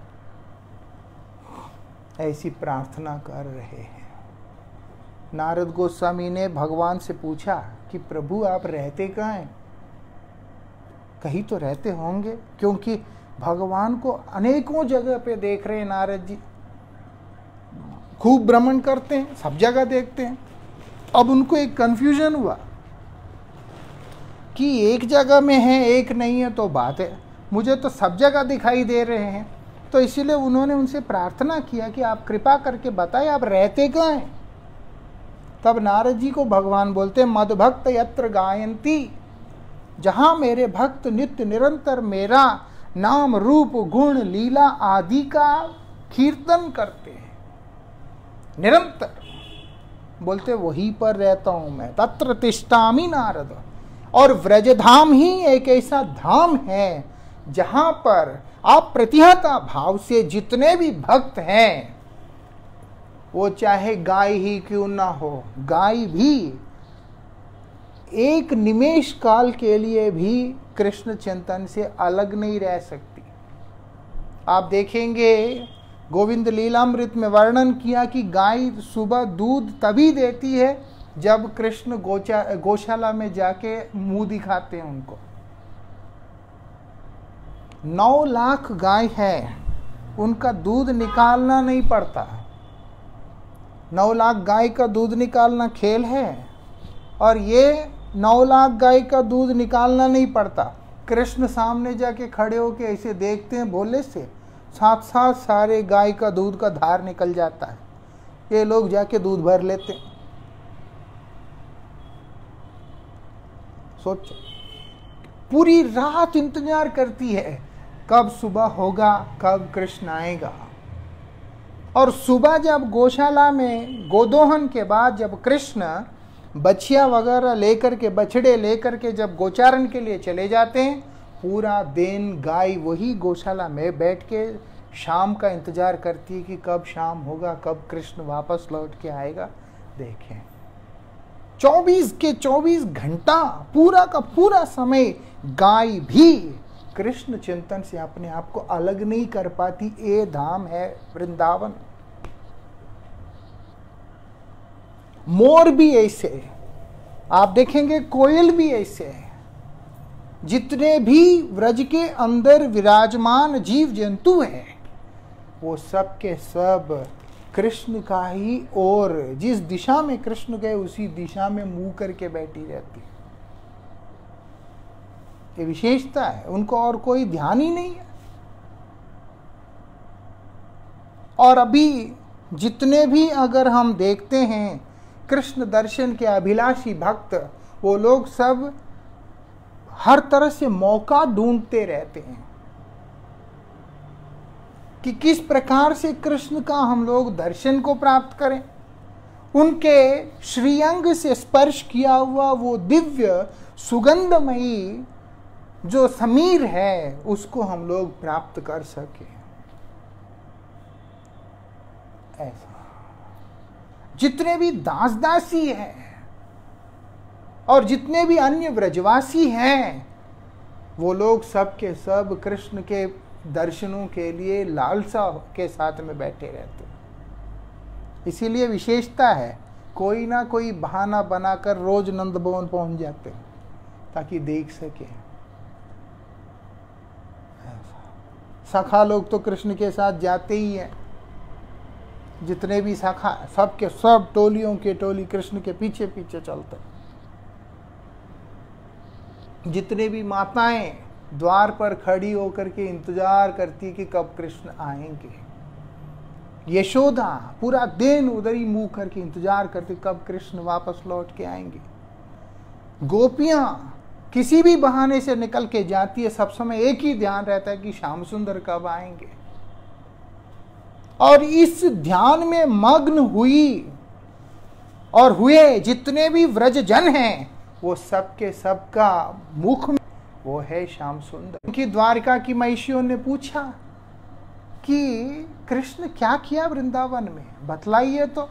ऐसी प्रार्थना कर रहे हैं। नारद गोस्वामी ने भगवान से पूछा कि प्रभु आप रहते कहाँ हैं? कहीं तो रहते होंगे, क्योंकि भगवान को अनेकों जगह पे देख रहे हैं नारद जी, खूब भ्रमण करते हैं, सब जगह देखते हैं। अब उनको एक कंफ्यूजन हुआ कि एक जगह में है एक नहीं है तो बात है, मुझे तो सब जगह दिखाई दे रहे हैं। तो इसीलिए उन्होंने उनसे प्रार्थना किया कि आप कृपा करके बताएं आप रहते कहाँ हैं। तब नारद जी को भगवान बोलते मद भक्त यत्र गायंती, जहां मेरे भक्त नित्य निरंतर मेरा नाम रूप गुण लीला आदि का कीर्तन करते हैं निरंतर, बोलते वहीं पर रहता हूं मैं, तत्र तिष्ठामि नारद। और व्रजधाम ही एक ऐसा धाम है जहां पर आप प्रतिहता भाव से जितने भी भक्त हैं, वो चाहे गाय ही क्यों ना हो, गाय भी एक निमेष काल के लिए भी कृष्ण चिंतन से अलग नहीं रह सकती। आप देखेंगे गोविंद लीलामृत में वर्णन किया कि गाय सुबह दूध तभी देती है जब कृष्ण गौशाला में जाके मुंह दिखाते हैं उनको। 9 लाख गाय है, उनका दूध निकालना नहीं पड़ता। 9 लाख गाय का दूध निकालना खेल है, और ये 9 लाख गाय का दूध निकालना नहीं पड़ता। कृष्ण सामने जाके खड़े होके ऐसे देखते हैं भोले से, साथ साथ सारे गाय का दूध का धार निकल जाता है। ये लोग जाके दूध भर लेते हैं। सोचो, पूरी रात इंतजार करती है कब सुबह होगा, कब कृष्ण आएगा। और सुबह जब गौशाला में गोदोहन के बाद जब कृष्ण बछिया वगैरह लेकर के, बछड़े लेकर के जब गोचारण के लिए चले जाते हैं, पूरा दिन गाय वही गौशाला में बैठ के शाम का इंतजार करती है कि कब शाम होगा, कब कृष्ण वापस लौट के आएगा। देखें 24 के 24 घंटा पूरा का पूरा समय गाय भी कृष्ण चिंतन से अपने आप को अलग नहीं कर पाती। ये धाम है वृंदावन। मोर भी ऐसे, आप देखेंगे कोयल भी ऐसे है। जितने भी व्रज के अंदर विराजमान जीव जंतु हैं, वो सब के सब कृष्ण का ही, और जिस दिशा में कृष्ण गए उसी दिशा में मुंह करके बैठी रहती है। ये विशेषता है, उनको और कोई ध्यान ही नहीं है। और अभी जितने भी अगर हम देखते हैं कृष्ण दर्शन के अभिलाषी भक्त, वो लोग सब हर तरह से मौका ढूंढते रहते हैं कि किस प्रकार से कृष्ण का हम लोग दर्शन को प्राप्त करें। उनके श्रीअंग से स्पर्श किया हुआ वो दिव्य सुगंधमयी जो समीर है, उसको हम लोग प्राप्त कर सके। ऐसा जितने भी दास दासी हैं, और जितने भी अन्य ब्रजवासी हैं वो लोग सब के सब कृष्ण के दर्शनों के लिए लालसा के साथ में बैठे रहते हैं। इसीलिए विशेषता है, कोई ना कोई बहाना बनाकर रोज नंद भवन पहुंच जाते हैं ताकि देख सके। सखा लोग तो कृष्ण के साथ जाते ही हैं, जितने भी सखा सब के सब टोलियों के टोली कृष्ण के पीछे पीछे चलते। जितने भी माताएं द्वार पर खड़ी होकर के इंतजार करती कि कब कृष्ण आएंगे। यशोदा पूरा दिन उधर ही मुंह करके इंतजार करती कब कृष्ण वापस लौट के आएंगे। गोपियां किसी भी बहाने से निकल के जाती है, सब समय एक ही ध्यान रहता है कि श्याम सुंदर कब आएंगे। और इस ध्यान में मग्न हुई और हुए जितने भी व्रज जन हैं, वो सबके सबका मुख में वो है श्याम सुंदर। उनकी द्वारिका की महिषियों ने पूछा कि कृष्ण क्या किया वृंदावन में, बतलाइए तो।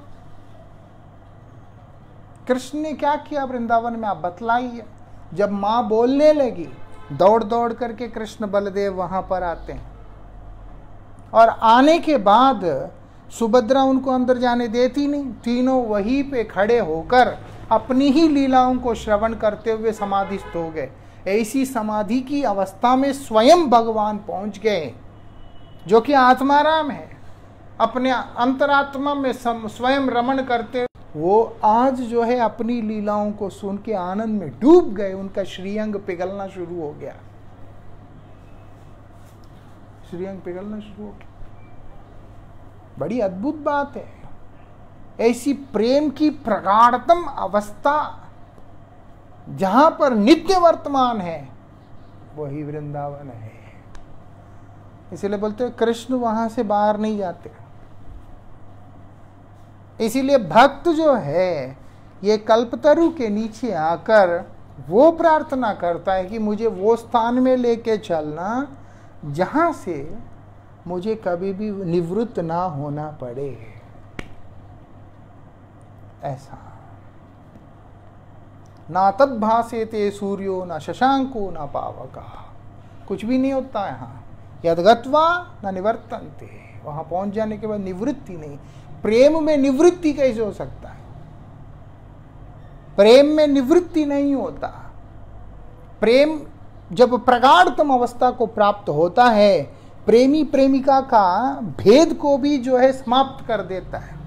कृष्ण ने क्या किया वृंदावन में, आप बतलाइए। जब मां बोलने लगी, दौड़ दौड़ करके कृष्ण बलदेव वहां पर आते हैं और आने के बाद सुभद्रा उनको अंदर जाने देती नहीं। तीनों वहीं पे खड़े होकर अपनी ही लीलाओं को श्रवण करते हुए समाधिस्थ हो गए। ऐसी समाधि की अवस्था में स्वयं भगवान पहुंच गए, जो कि आत्माराम है, अपने अंतरात्मा में स्वयं रमण करते। वो आज जो है अपनी लीलाओं को सुन के आनंद में डूब गए, उनका श्रीअंग पिघलना शुरू हो गया, श्रीअंग पिघलना शुरू हो गया। बड़ी अद्भुत बात है। ऐसी प्रेम की प्रगाढ़तम अवस्था जहां पर नित्य वर्तमान है, वही वृंदावन है। इसीलिए बोलते हैं कृष्ण वहां से बाहर नहीं जाते। इसीलिए भक्त जो है ये कल्पतरु के नीचे आकर वो प्रार्थना करता है कि मुझे वो स्थान में लेके चलना जहां से मुझे कभी भी निवृत्त ना होना पड़े। ऐसा ना तद भासेते सूर्यो न शशांको न पावका, कुछ भी नहीं होता यहाँ। यद्गत्वा न निवर्तन्ते, वहां पहुंच जाने के बाद निवृत्ति नहीं। प्रेम में निवृत्ति कैसे हो सकता है? प्रेम में निवृत्ति नहीं होता। प्रेम जब प्रगाढ़तम अवस्था को प्राप्त होता है, प्रेमी प्रेमिका का भेद को भी जो है समाप्त कर देता है।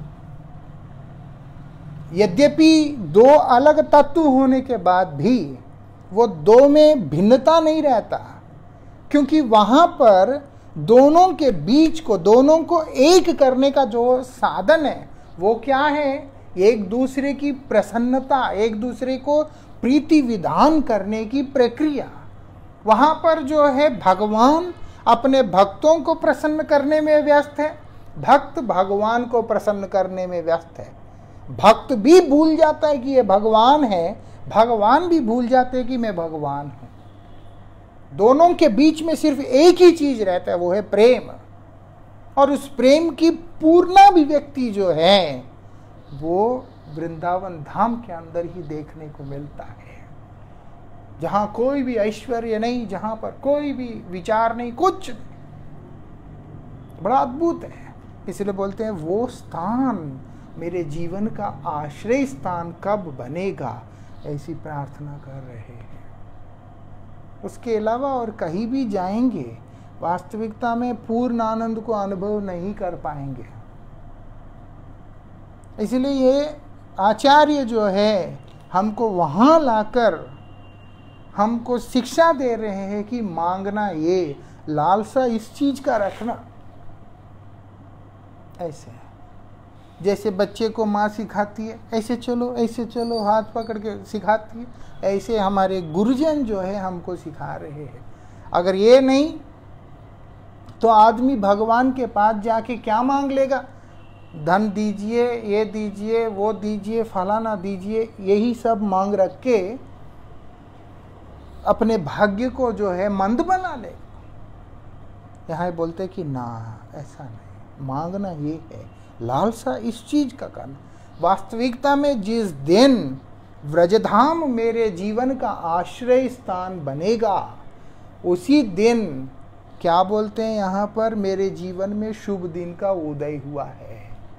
यद्यपि दो अलग तत्व होने के बाद भी वो दो में भिन्नता नहीं रहता, क्योंकि वहां पर दोनों के बीच को, दोनों को एक करने का जो साधन है वो क्या है? एक दूसरे की प्रसन्नता, एक दूसरे को प्रीति विधान करने की प्रक्रिया। वहां पर जो है भगवान अपने भक्तों को प्रसन्न करने में व्यस्त है, भक्त भगवान को प्रसन्न करने में व्यस्त है। भक्त भी भूल जाता है कि ये भगवान है, भगवान भी भूल जाते हैं कि मैं भगवान हूं। दोनों के बीच में सिर्फ एक ही चीज रहता है, वो है प्रेम। और उस प्रेम की पूर्णाभिव्यक्ति जो है वो वृंदावन धाम के अंदर ही देखने को मिलता है, जहां कोई भी ऐश्वर्य नहीं, जहां पर कोई भी विचार नहीं, कुछ नहीं। बड़ा अद्भुत है। इसलिए बोलते हैं वो स्थान मेरे जीवन का आश्रय स्थान कब बनेगा, ऐसी प्रार्थना कर रहे हैं। उसके अलावा और कहीं भी जाएंगे वास्तविकता में पूर्ण आनंद को अनुभव नहीं कर पाएंगे। इसलिए ये आचार्य जो है हमको वहां लाकर हमको शिक्षा दे रहे हैं कि मांगना, ये लालसा इस चीज का रखना। ऐसे जैसे बच्चे को माँ सिखाती है, ऐसे चलो ऐसे चलो, हाथ पकड़ के सिखाती है, ऐसे हमारे गुरुजन जो है हमको सिखा रहे हैं। अगर ये नहीं तो आदमी भगवान के पास जाके क्या मांग लेगा? धन दीजिए, ये दीजिए, वो दीजिए, फलाना दीजिए, यही सब मांग रख के अपने भाग्य को जो है मंद बना लेगा। यहाँ बोलते कि ना, ऐसा नहीं, मांगना ये है, लालसा इस चीज का करना। वास्तविकता में जिस दिन व्रजधाम मेरे जीवन का आश्रय स्थान बनेगा, उसी दिन क्या बोलते हैं यहां पर, मेरे जीवन में शुभ दिन का उदय हुआ है।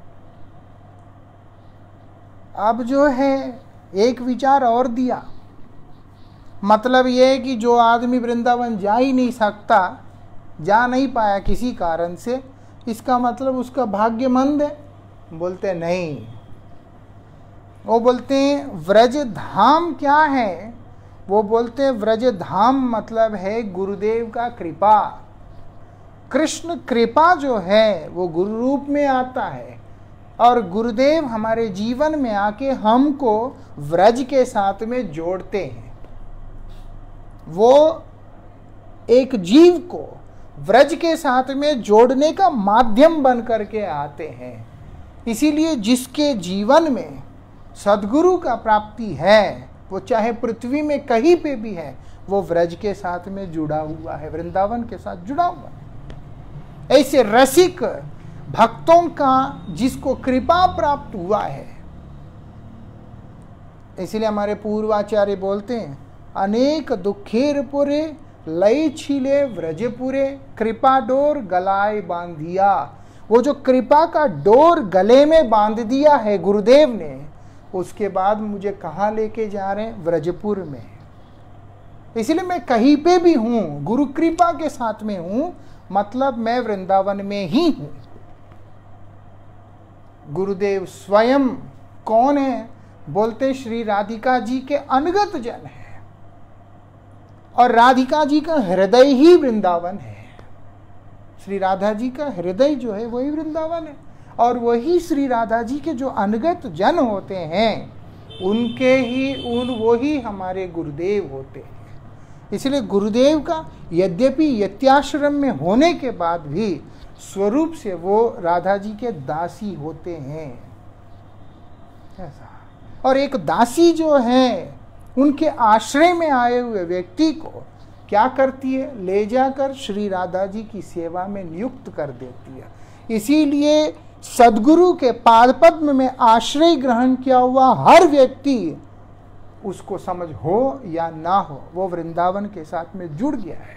अब जो है एक विचार और दिया, मतलब यह है कि जो आदमी वृंदावन जा ही नहीं सकता, जा नहीं पाया किसी कारण से, इसका मतलब उसका भाग्य मंद है। बोलते नहीं, वो बोलते हैं व्रज धाम क्या है, वो बोलते हैं व्रज धाम मतलब है गुरुदेव का कृपा। कृष्ण कृपा जो है वो गुरु रूप में आता है, और गुरुदेव हमारे जीवन में आके हमको व्रज के साथ में जोड़ते हैं। वो एक जीव को व्रज के साथ में जोड़ने का माध्यम बन करके आते हैं। इसीलिए जिसके जीवन में सद्गुरु का प्राप्ति है, वो चाहे पृथ्वी में कहीं पे भी है, वो व्रज के साथ में जुड़ा हुआ है, वृंदावन के साथ जुड़ा हुआ है। ऐसे रसिक भक्तों का जिसको कृपा प्राप्त हुआ है, इसलिए हमारे पूर्वाचार्य बोलते हैं, अनेक दुखेर पुरे लय छिले व्रजपुरे, कृपा डोर गलाए बांधिया। वो जो कृपा का डोर गले में बांध दिया है गुरुदेव ने, उसके बाद मुझे कहाँ लेके जा रहे हैं, व्रजपुर में। इसलिए मैं कहीं पे भी हूं, गुरु कृपा के साथ में हूं, मतलब मैं वृंदावन में ही हूं। गुरुदेव स्वयं कौन है, बोलते श्री राधिका जी के अनगत जन है, और राधिका जी का हृदय ही वृंदावन है। श्री राधा जी का हृदय जो है वही वृंदावन है, और वही श्री राधा जी के जो अनगत जन होते हैं, उनके ही वही हमारे गुरुदेव होते हैं। इसलिए गुरुदेव का यद्यपि यत्याश्रम में होने के बाद भी स्वरूप से वो राधा जी के दासी होते हैं, ऐसा। और एक दासी जो है, उनके आश्रय में आए हुए व्यक्ति को क्या करती है, ले जाकर श्री राधा जी की सेवा में नियुक्त कर देती है। इसीलिए सद्गुरु के पाद पद्म में आश्रय ग्रहण किया हुआ हर व्यक्ति, उसको समझ हो या ना हो, वो वृंदावन के साथ में जुड़ गया है।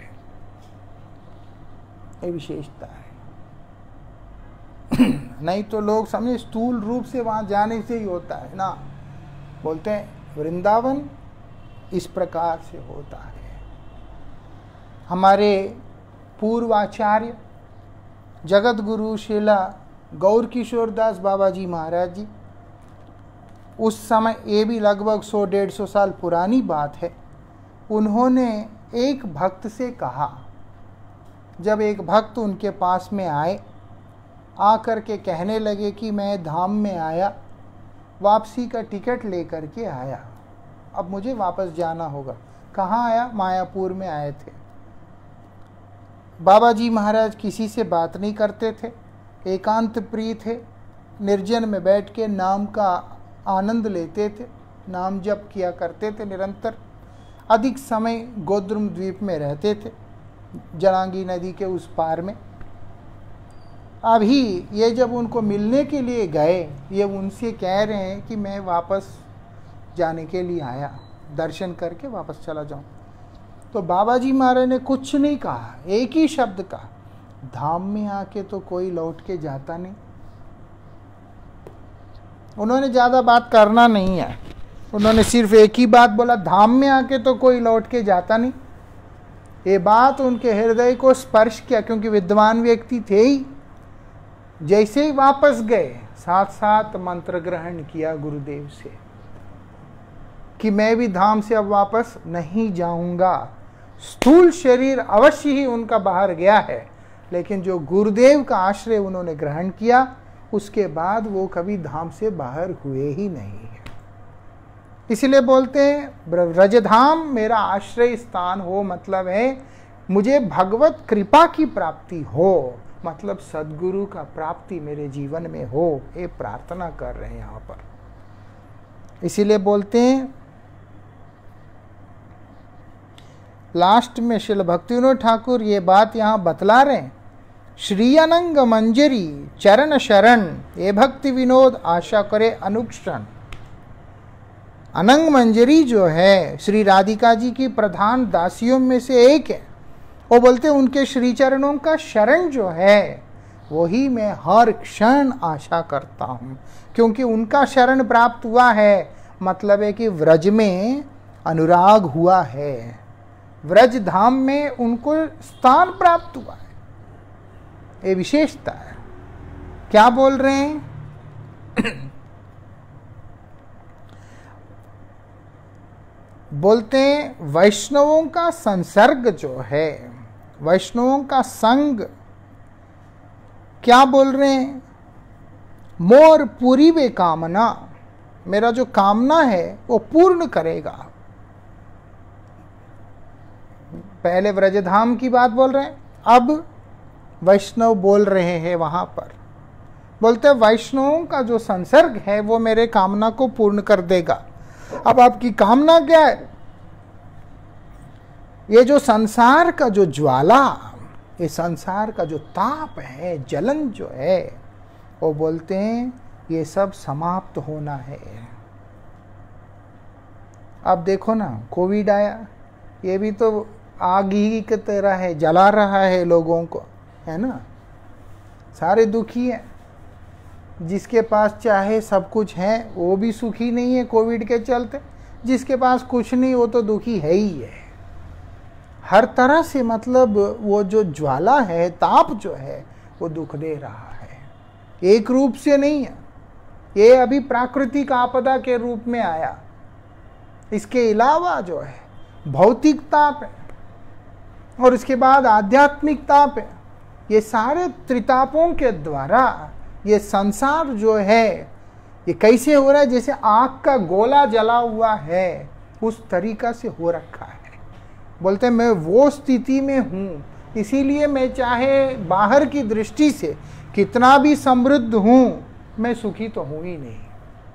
ये विशेषता है। नहीं तो लोग समझे स्थूल रूप से वहां जाने से ही होता है ना, बोलते हैं वृंदावन इस प्रकार से होता है। हमारे पूर्वाचार्य जगत गुरु श्रीला गौर किशोर दास बाबा जी महाराज जी, उस समय ये भी लगभग 100-150 साल पुरानी बात है, उन्होंने एक भक्त से कहा, जब एक भक्त उनके पास में आए, आकर के कहने लगे कि मैं धाम में आया, वापसी का टिकट लेकर के आया, अब मुझे वापस जाना होगा। कहाँ आया, मायापुर में आए थे। बाबा जी महाराज किसी से बात नहीं करते थे, एकांत प्रिय थे, निर्जन में बैठ के नाम का आनंद लेते थे, नाम जप किया करते थे निरंतर। अधिक समय गोद्रुम द्वीप में रहते थे, जलांगी नदी के उस पार में। अभी ये जब उनको मिलने के लिए गए, ये उनसे कह रहे हैं कि मैं वापस जाने के लिए आया, दर्शन करके वापस चला जाऊं। तो बाबा जी महाराज ने कुछ नहीं कहा, एक ही शब्द कहा, धाम में आके तो कोई लौट के जाता नहीं। उन्होंने ज़्यादा बात करना नहीं है, उन्होंने सिर्फ एक ही बात बोला, धाम में आके तो कोई लौट के जाता नहीं। ये बात उनके हृदय को स्पर्श किया, क्योंकि विद्वान व्यक्ति थे ही। जैसे ही वापस गए, साथ साथ मंत्र ग्रहण किया गुरुदेव से कि मैं भी धाम से अब वापस नहीं जाऊंगा। स्थूल शरीर अवश्य ही उनका बाहर गया है, लेकिन जो गुरुदेव का आश्रय उन्होंने ग्रहण किया, उसके बाद वो कभी धाम से बाहर हुए ही नहीं है। इसलिए बोलते हैं व्रजधाम मेरा आश्रय स्थान हो, मतलब है मुझे भगवत कृपा की प्राप्ति हो, मतलब सद्गुरु का प्राप्ति मेरे जीवन में हो, ये प्रार्थना कर रहे हैं यहाँ पर। इसीलिए बोलते हैं लास्ट में श्रील भक्तिविनोद ठाकुर ये बात यहाँ बतला रहे हैं, श्री अनंग मंजरी चरण शरण ये भक्ति विनोद आशा करे अनुक्षण। अनंग मंजरी जो है श्री राधिका जी की प्रधान दासियों में से एक है। वो बोलते उनके श्री चरणों का शरण जो है वही मैं हर क्षण आशा करता हूँ, क्योंकि उनका शरण प्राप्त हुआ है मतलब है कि व्रज में अनुराग हुआ है, व्रज धाम में उनको स्थान प्राप्त हुआ है। ये विशेषता है। क्या बोल रहे हैं? बोलते हैं वैष्णवों का संसर्ग जो है, वैष्णवों का संग, क्या बोल रहे हैं? मोर पूरी वे कामना, मेरा जो कामना है वो पूर्ण करेगा। पहले व्रजधाम की बात बोल रहे हैं, अब वैष्णव बोल रहे हैं। वहां पर बोलते हैं वैष्णवों का जो संसर्ग है वो मेरे कामना को पूर्ण कर देगा। अब आपकी कामना क्या है? ये जो संसार का जो ज्वाला, ये संसार का जो ताप है, जलन जो है, वो बोलते हैं ये सब समाप्त होना है। अब देखो ना, कोविड आया, ये भी तो आग ही की तरह है, जला रहा है लोगों को, है ना। सारे दुखी हैं। जिसके पास चाहे सब कुछ है वो भी सुखी नहीं है कोविड के चलते, जिसके पास कुछ नहीं वो तो दुखी है ही है। हर तरह से मतलब वो जो ज्वाला है, ताप जो है, वो दुख दे रहा है। एक रूप से नहीं है, ये अभी प्राकृतिक आपदा के रूप में आया। इसके अलावा जो है भौतिक ताप है और इसके बाद आध्यात्मिक ताप है। ये सारे त्रितापों के द्वारा ये संसार जो है ये कैसे हो रहा है? जैसे आग का गोला जला हुआ है उस तरीका से हो रखा है। बोलते हैं मैं वो स्थिति में हूँ, इसीलिए मैं चाहे बाहर की दृष्टि से कितना भी समृद्ध हूँ, मैं सुखी तो हूँ ही नहीं।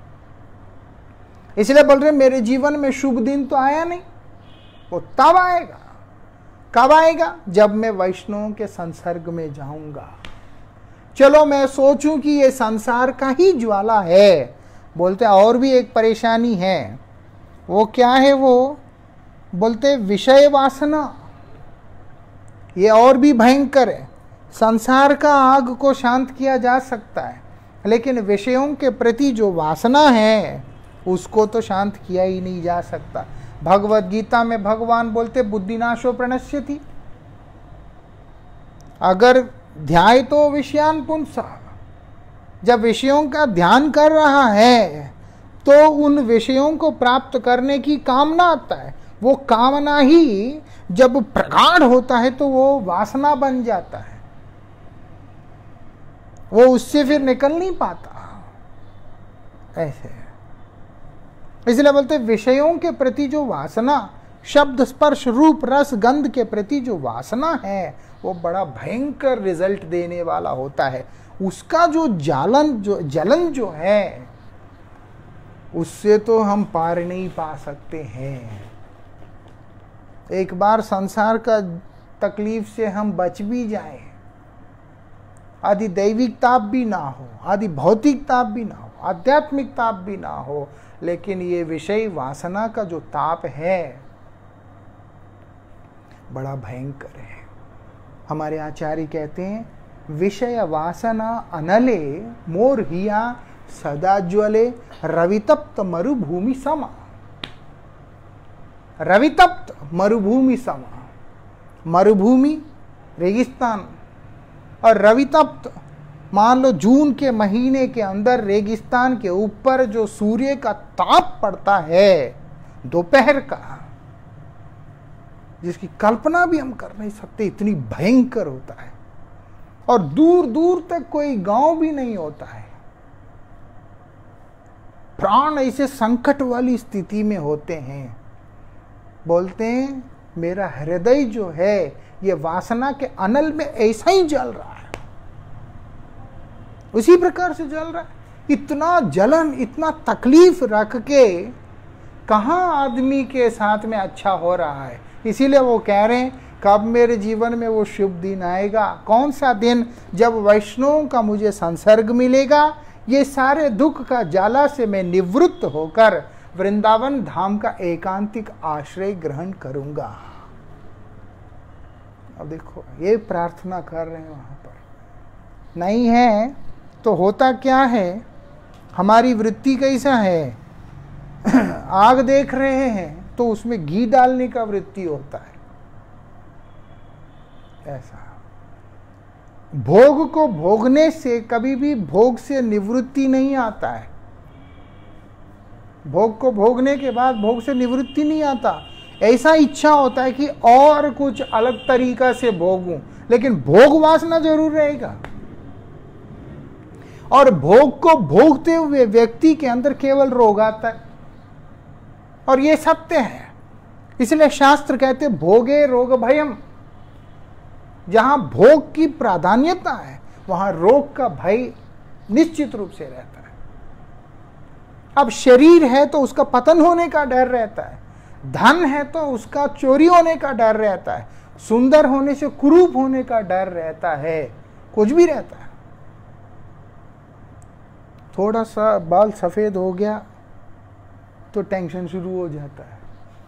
इसलिए बोल रहे मेरे जीवन में शुभ दिन तो आया नहीं, वो तब आएगा। कब आएगा? जब मैं वैष्णवों के संसर्ग में जाऊंगा। चलो मैं सोचूं कि ये संसार का ही ज्वाला है। बोलते और भी एक परेशानी है। वो क्या है? वो बोलते विषय वासना, ये और भी भयंकर है। संसार का आग को शांत किया जा सकता है, लेकिन विषयों के प्रति जो वासना है उसको तो शांत किया ही नहीं जा सकता। भगवत गीता में भगवान बोलते बुद्धिनाशो प्रणश्यति, अगर ध्याय तो विषयान पुंसः, जब विषयों का ध्यान कर रहा है तो उन विषयों को प्राप्त करने की कामना आता है। वो कामना ही जब प्रगाढ़ होता है तो वो वासना बन जाता है, वो उससे फिर निकल नहीं पाता। ऐसे इसलिए बोलते विषयों के प्रति जो वासना, शब्द स्पर्श रूप रस गंध के प्रति जो वासना है वो बड़ा भयंकर रिजल्ट देने वाला होता है। उसका जो जलन जो है उससे तो हम पार नहीं पा सकते हैं। एक बार संसार का तकलीफ से हम बच भी जाए, आदि दैविक ताप भी ना हो, आदि भौतिक ताप भी ना हो, आध्यात्मिक ताप भी ना हो, लेकिन ये विषय वासना का जो ताप है बड़ा भयंकर है। हमारे आचार्य कहते हैं विषय वासना अनले मोर हिया सदा ज्वले रवितप्त मरुभूमि समा। रवितप्त मरुभूमि समा, मरुभूमि रेगिस्तान और रवितप्त, मान लो जून के महीने के अंदर रेगिस्तान के ऊपर जो सूर्य का ताप पड़ता है दोपहर का, जिसकी कल्पना भी हम कर नहीं सकते, इतनी भयंकर होता है। और दूर दूर तक कोई गांव भी नहीं होता है। प्राण ऐसे संकट वाली स्थिति में होते हैं। बोलते हैं मेरा हृदय जो है ये वासना के अनल में ऐसा ही जल रहा है, उसी प्रकार से जल रहा है। इतना जलन, इतना तकलीफ रख के कहां आदमी के साथ में अच्छा हो रहा है। इसीलिए वो कह रहे हैं कब मेरे जीवन में वो शुभ दिन आएगा। कौन सा दिन? जब वैष्णवों का मुझे संसर्ग मिलेगा, ये सारे दुख का जाला से मैं निवृत्त होकर वृंदावन धाम का एकांतिक आश्रय ग्रहण करूंगा। अब देखो ये प्रार्थना कर रहे हैं, वहां पर नहीं है तो होता क्या है, हमारी वृत्ति कैसा है, आग देख रहे हैं तो उसमें घी डालने का वृत्ति होता है। ऐसा भोग को भोगने से कभी भी भोग से निवृत्ति नहीं आता है। भोग को भोगने के बाद भोग से निवृत्ति नहीं आता। ऐसा इच्छा होता है कि और कुछ अलग तरीका से भोगूं, लेकिन भोग वासना जरूर रहेगा। और भोग को भोगते हुए व्यक्ति के अंदर केवल रोग आता है, और ये सत्य है। इसलिए शास्त्र कहते भोगे रोग भयम। जहां भोग की प्राधान्यता है वहां रोग का भय निश्चित रूप से रहता है। अब शरीर है तो उसका पतन होने का डर रहता है, धन है तो उसका चोरी होने का डर रहता है, सुंदर होने से कुरूप होने का डर रहता है, कुछ भी रहता है। थोड़ा सा बाल सफेद हो गया तो टेंशन शुरू हो जाता है।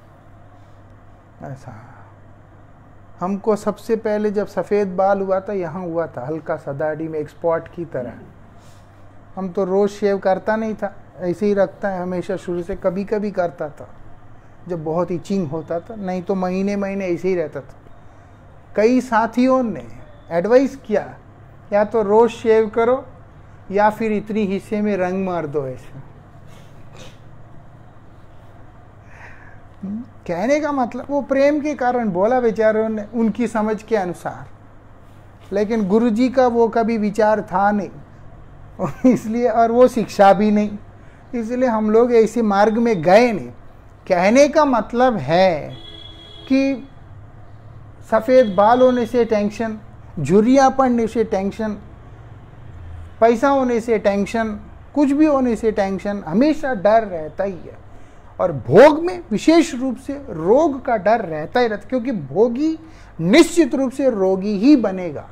ऐसा हमको सबसे पहले जब सफेद बाल हुआ था, यहाँ हुआ था हल्का सा दाढ़ी में, एक स्पॉट की तरह। हम तो रोज शेव करता नहीं था, ऐसे ही रखता है हमेशा शुरू से। कभी कभी करता था जब बहुत इचिंग होता था, नहीं तो महीने महीने ऐसे ही रहता था। कई साथियों ने एडवाइस किया या तो रोज शेव करो या फिर इतनी हिस्से में रंग मार दो। ऐसे कहने का मतलब वो प्रेम के कारण बोला बेचारों ने, उनकी समझ के अनुसार। लेकिन गुरुजी का वो कभी विचार था नहीं, इसलिए, और वो शिक्षा भी नहीं, इसलिए हम लोग ऐसे मार्ग में गए नहीं। कहने का मतलब है कि सफ़ेद बाल होने से टेंशन, झुर्रियाँ पड़ने से टेंशन, पैसा होने से टेंशन, कुछ भी होने से टेंशन, हमेशा डर रहता ही है। और भोग में विशेष रूप से रोग का डर रहता ही रहता, क्योंकि भोगी निश्चित रूप से रोगी ही बनेगा।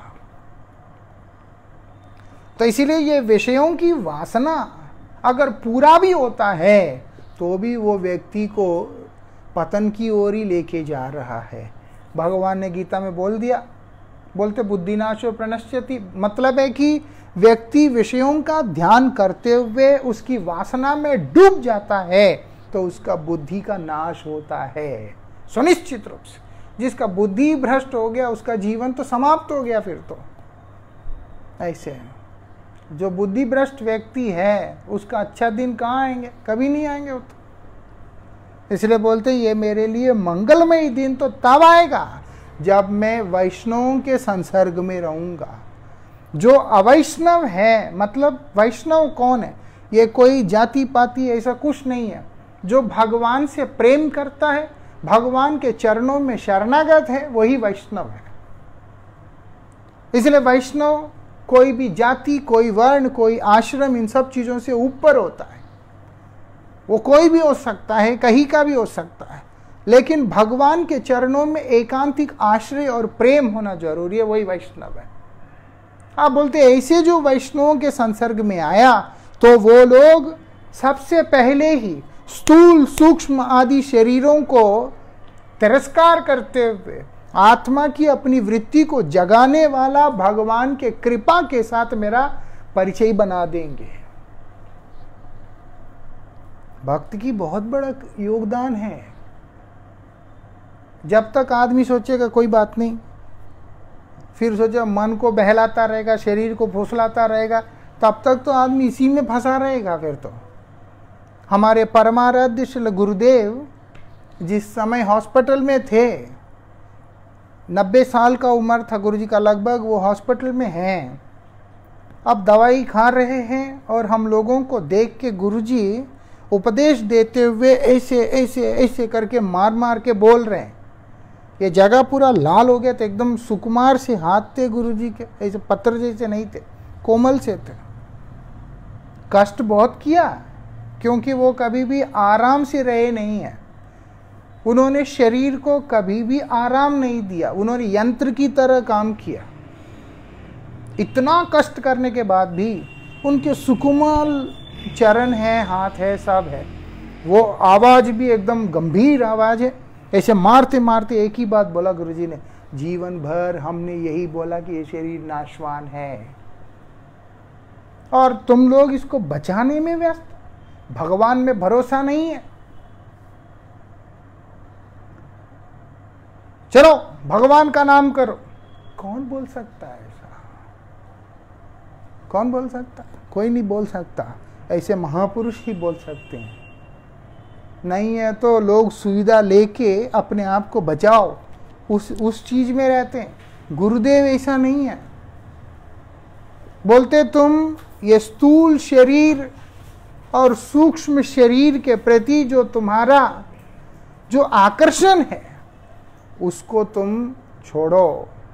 तो इसीलिए ये विषयों की वासना अगर पूरा भी होता है तो भी वो व्यक्ति को पतन की ओर ही लेके जा रहा है। भगवान ने गीता में बोल दिया, बोलते बुद्धिनाशो प्रणश्यति, मतलब है कि व्यक्ति विषयों का ध्यान करते हुए उसकी वासना में डूब जाता है तो उसका बुद्धि का नाश होता है सुनिश्चित रूप से। जिसका बुद्धि भ्रष्ट हो गया उसका जीवन तो समाप्त हो गया। फिर तो ऐसे जो बुद्धि भ्रष्ट व्यक्ति है उसका अच्छा दिन कहाँ आएंगे, कभी नहीं आएंगे वो तो। इसलिए बोलते ये मेरे लिए मंगलमय दिन तो तब आएगा जब मैं वैष्णवों के संसर्ग में रहूंगा। जो अवैष्णव है, मतलब वैष्णव कौन है, ये कोई जाति पाति ऐसा कुछ नहीं है। जो भगवान से प्रेम करता है, भगवान के चरणों में शरणागत है, वही वैष्णव है। इसलिए वैष्णव कोई भी जाति, कोई वर्ण, कोई आश्रम, इन सब चीजों से ऊपर होता है। वो कोई भी हो सकता है, कहीं का भी हो सकता है, लेकिन भगवान के चरणों में एकांतिक आश्रय और प्रेम होना जरूरी है, वही वैष्णव है। आप बोलते ऐसे जो वैष्णवों के संसर्ग में आया तो वो लोग सबसे पहले ही स्थूल सूक्ष्म आदि शरीरों को तिरस्कार करते हुए आत्मा की अपनी वृत्ति को जगाने वाला भगवान के कृपा के साथ मेरा परिचय बना देंगे। भक्त की बहुत बड़ा योगदान है। जब तक आदमी सोचेगा कोई बात नहीं, फिर सोचा मन को बहलाता रहेगा, शरीर को फुसलाता रहेगा, तब तक तो आदमी इसी में फंसा रहेगा। फिर तो हमारे परमाराध्य श्री गुरुदेव जिस समय हॉस्पिटल में थे, 90 साल का उम्र था गुरुजी का लगभग, वो हॉस्पिटल में हैं। अब दवाई खा रहे हैं और हम लोगों को देख के गुरुजी उपदेश देते हुए ऐसे ऐसे ऐसे करके मार मार के बोल रहे हैं। ये जगह पूरा लाल हो गया था, एकदम सुकुमार से हाथ थे गुरुजी के, ऐसे पत्थर जैसे नहीं थे, कोमल से थे। कष्ट बहुत किया क्योंकि वो कभी भी आराम से रहे नहीं है। उन्होंने शरीर को कभी भी आराम नहीं दिया, उन्होंने यंत्र की तरह काम किया। इतना कष्ट करने के बाद भी उनके सुकुमार चरण है, हाथ है, सब है। वो आवाज भी एकदम गंभीर आवाज है। ऐसे मारते मारते एक ही बात बोला गुरुजी ने, जीवन भर हमने यही बोला कि ये शरीर नाशवान है और तुम लोग इसको बचाने में व्यस्त, भगवान में भरोसा नहीं है। चलो भगवान का नाम करो। कौन बोल सकता है ऐसा? कौन बोल सकता? कोई नहीं बोल सकता। ऐसे महापुरुष ही बोल सकते हैं। नहीं है तो लोग सुविधा लेके अपने आप को बचाओ, उस चीज में रहते हैं। गुरुदेव ऐसा नहीं है। बोलते तुम ये स्थूल शरीर और सूक्ष्म शरीर के प्रति जो तुम्हारा जो आकर्षण है उसको तुम छोड़ो।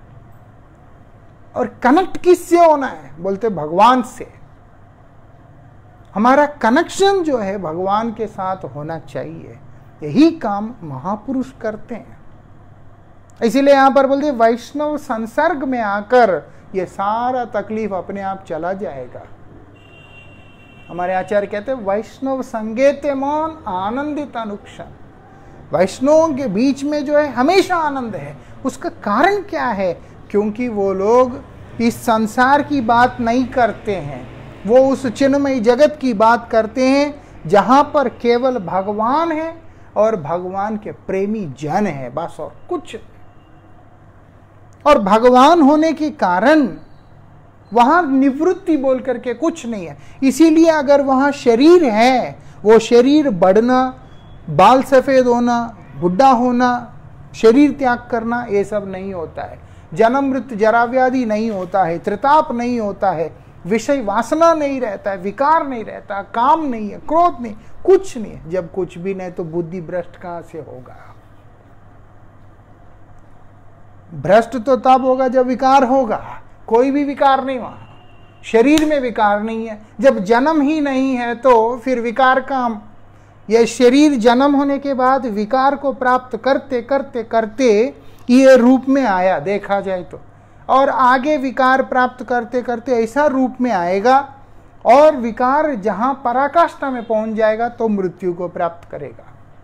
और कनेक्ट किससे होना है? बोलते भगवान से। हमारा कनेक्शन जो है भगवान के साथ होना चाहिए। यही काम महापुरुष करते हैं। इसीलिए यहां पर बोलते वैष्णव संसर्ग में आकर ये सारा तकलीफ अपने आप चला जाएगा। हमारे आचार्य कहते हैं वैष्णव संगेते मौन आनंदित अनुक्षण। वैष्णवों के बीच में जो है हमेशा आनंद है। उसका कारण क्या है? क्योंकि वो लोग इस संसार की बात नहीं करते हैं, वो उस चिन्मयी जगत की बात करते हैं जहां पर केवल भगवान है और भगवान के प्रेमी जन है, बस और कुछ। और भगवान होने के कारण वहां निवृत्ति बोल करके कुछ नहीं है। इसीलिए अगर वहां शरीर है, वो शरीर बढ़ना, बाल सफेद होना, बुढ़ा होना, शरीर त्याग करना, ये सब नहीं होता है। जन्म मृत्यु जरा व्याधि नहीं होता है, त्रिताप नहीं होता है, विषय वासना नहीं रहता है, विकार नहीं रहता, काम नहीं है, क्रोध नहीं, कुछ नहीं है। जब कुछ भी नहीं तो बुद्धि भ्रष्ट कहां से होगा? भ्रष्ट तो तब होगा जब विकार होगा। कोई भी विकार नहीं वहां, शरीर में विकार नहीं है। जब जन्म ही नहीं है तो फिर विकार काम। यह शरीर जन्म होने के बाद विकार को प्राप्त करते करते करते ये रूप में आया, देखा जाए तो, और आगे विकार प्राप्त करते करते ऐसा रूप में आएगा और विकार जहां पराकाष्ठा में पहुंच जाएगा तो मृत्यु को प्राप्त करेगा।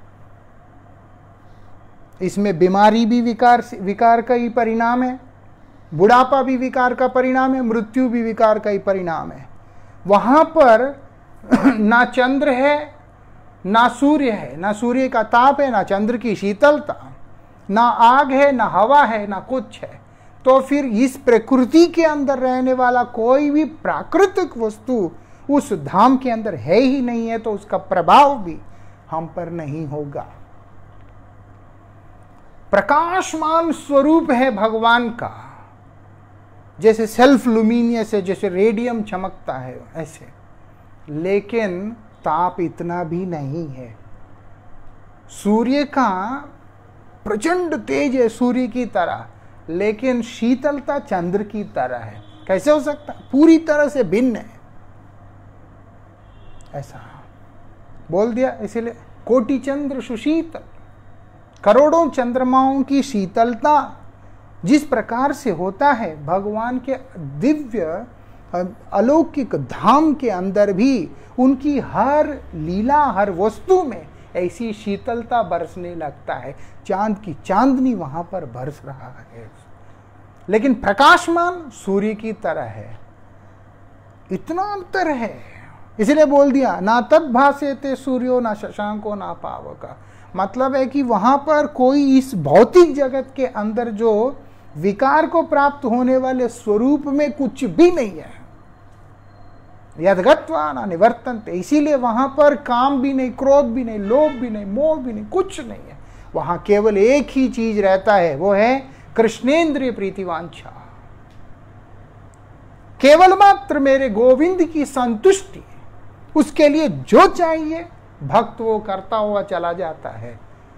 इसमें बीमारी भी विकार का ही परिणाम है, बुढ़ापा भी विकार का परिणाम है, मृत्यु भी विकार का ही परिणाम है। वहां पर ना चंद्र है, ना सूर्य है, ना सूर्य का ताप है, ना चंद्र की शीतलता, ना आग है, ना हवा है, ना कुछ है। तो फिर इस प्रकृति के अंदर रहने वाला कोई भी प्राकृतिक वस्तु उस धाम के अंदर है ही नहीं है, तो उसका प्रभाव भी हम पर नहीं होगा। प्रकाशमान स्वरूप है भगवान का, जैसे सेल्फ लुमिनियस है, जैसे रेडियम चमकता है ऐसे, लेकिन ताप इतना भी नहीं है। सूर्य का प्रचंड तेज है सूर्य की तरह, लेकिन शीतलता चंद्र की तरह है। कैसे हो सकता? पूरी तरह से भिन्न है। ऐसा बोल दिया। इसीलिए कोटि चंद्र सुशीतल, करोड़ों चंद्रमाओं की शीतलता जिस प्रकार से होता है, भगवान के दिव्य अलौकिक धाम के अंदर भी उनकी हर लीला, हर वस्तु में ऐसी शीतलता बरसने लगता है। चांद की चांदनी वहां पर बरस रहा है, लेकिन प्रकाशमान सूर्य की तरह है। इतना अंतर है। इसलिए बोल दिया ना तद भासेते सूर्यो ना शशांको ना पावका। मतलब है कि वहां पर कोई इस भौतिक जगत के अंदर जो विकार को प्राप्त होने वाले स्वरूप में कुछ भी नहीं है। यद्गत्वा न निवर्तन्ते। इसीलिए वहां पर काम भी नहीं, क्रोध भी नहीं, लोभ भी नहीं, मोह भी नहीं, कुछ नहीं है। वहां केवल एक ही चीज रहता है, वो है कृष्णेंद्रिय प्रीतिवांछा। केवल मात्र मेरे गोविंद की संतुष्टि, उसके लिए जो चाहिए भक्त वो करता हुआ चला जाता है।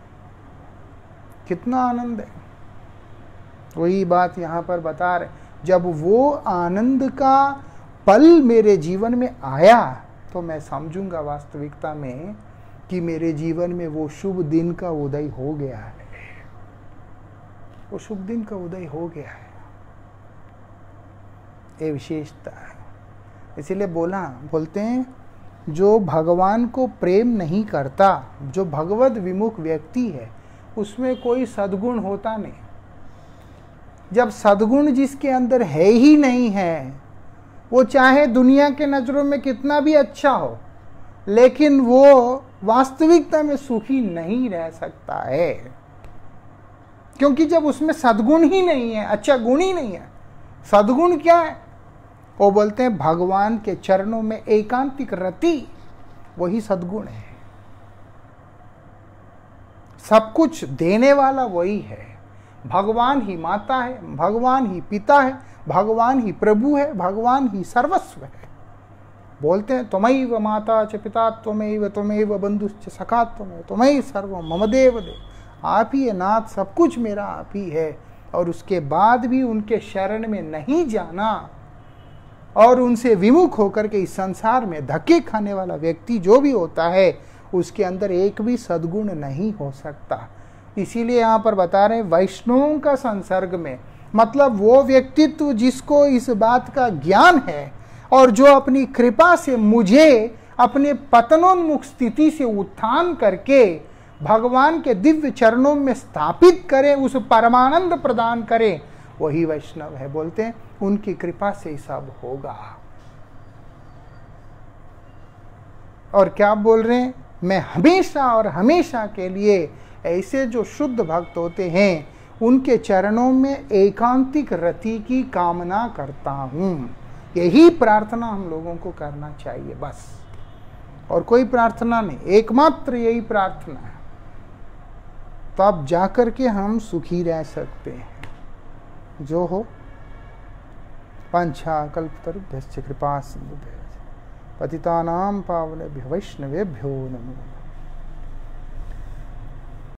कितना आनंद है। वही बात यहां पर बता रहे, जब वो आनंद का पल मेरे जीवन में आया तो मैं समझूंगा वास्तविकता में कि मेरे जीवन में वो शुभ दिन का उदय हो गया है। वो शुभ दिन का उदय हो गया है। ये विशेषता है। इसीलिए बोलते हैं जो भगवान को प्रेम नहीं करता, जो भगवद विमुख व्यक्ति है, उसमें कोई सद्गुण होता नहीं। जब सद्गुण जिसके अंदर है ही नहीं है, वो चाहे दुनिया के नजरों में कितना भी अच्छा हो, लेकिन वो वास्तविकता में सुखी नहीं रह सकता है। क्योंकि जब उसमें सद्गुण ही नहीं है, अच्छा गुण ही नहीं है। सद्गुण क्या है? वो बोलते हैं भगवान के चरणों में एकांतिक रति, वही सद्गुण है। सब कुछ देने वाला वही है। भगवान ही माता है, भगवान ही पिता है, भगवान ही प्रभु है, भगवान ही सर्वस्व है। बोलते हैं त्वमैव माता च पिता त्वमेव बंधुश्च सखा त्वमेव सर्वं मम देव देव। आप ही है नाथ, सब कुछ मेरा आप ही है। और उसके बाद भी उनके शरण में नहीं जाना और उनसे विमुख होकर के इस संसार में धक्के खाने वाला व्यक्ति जो भी होता है, उसके अंदर एक भी सद्गुण नहीं हो सकता। इसीलिए यहाँ पर बता रहे हैं वैष्णवों का संसर्ग में, मतलब वो व्यक्तित्व जिसको इस बात का ज्ञान है और जो अपनी कृपा से मुझे अपने पतनोन्मुख स्थिति से उत्थान करके भगवान के दिव्य चरणों में स्थापित करे, उस परमानंद प्रदान करे, वही वैष्णव है। बोलते हैं उनकी कृपा से ही सब होगा। और क्या बोल रहे हैं? मैं हमेशा और हमेशा के लिए ऐसे जो शुद्ध भक्त होते हैं उनके चरणों में एकांतिक रति की कामना करता हूं। यही प्रार्थना हम लोगों को करना चाहिए, बस, और कोई प्रार्थना नहीं, एकमात्र यही प्रार्थना है। तो अब जाकर के हम सुखी रह सकते हैं। जो हो पंछा कल्पतरुभ्यश्च कृपा सिंधुभ्यश्च पतितानां पावनेभ्यो वैष्णवेभ्यो नमो।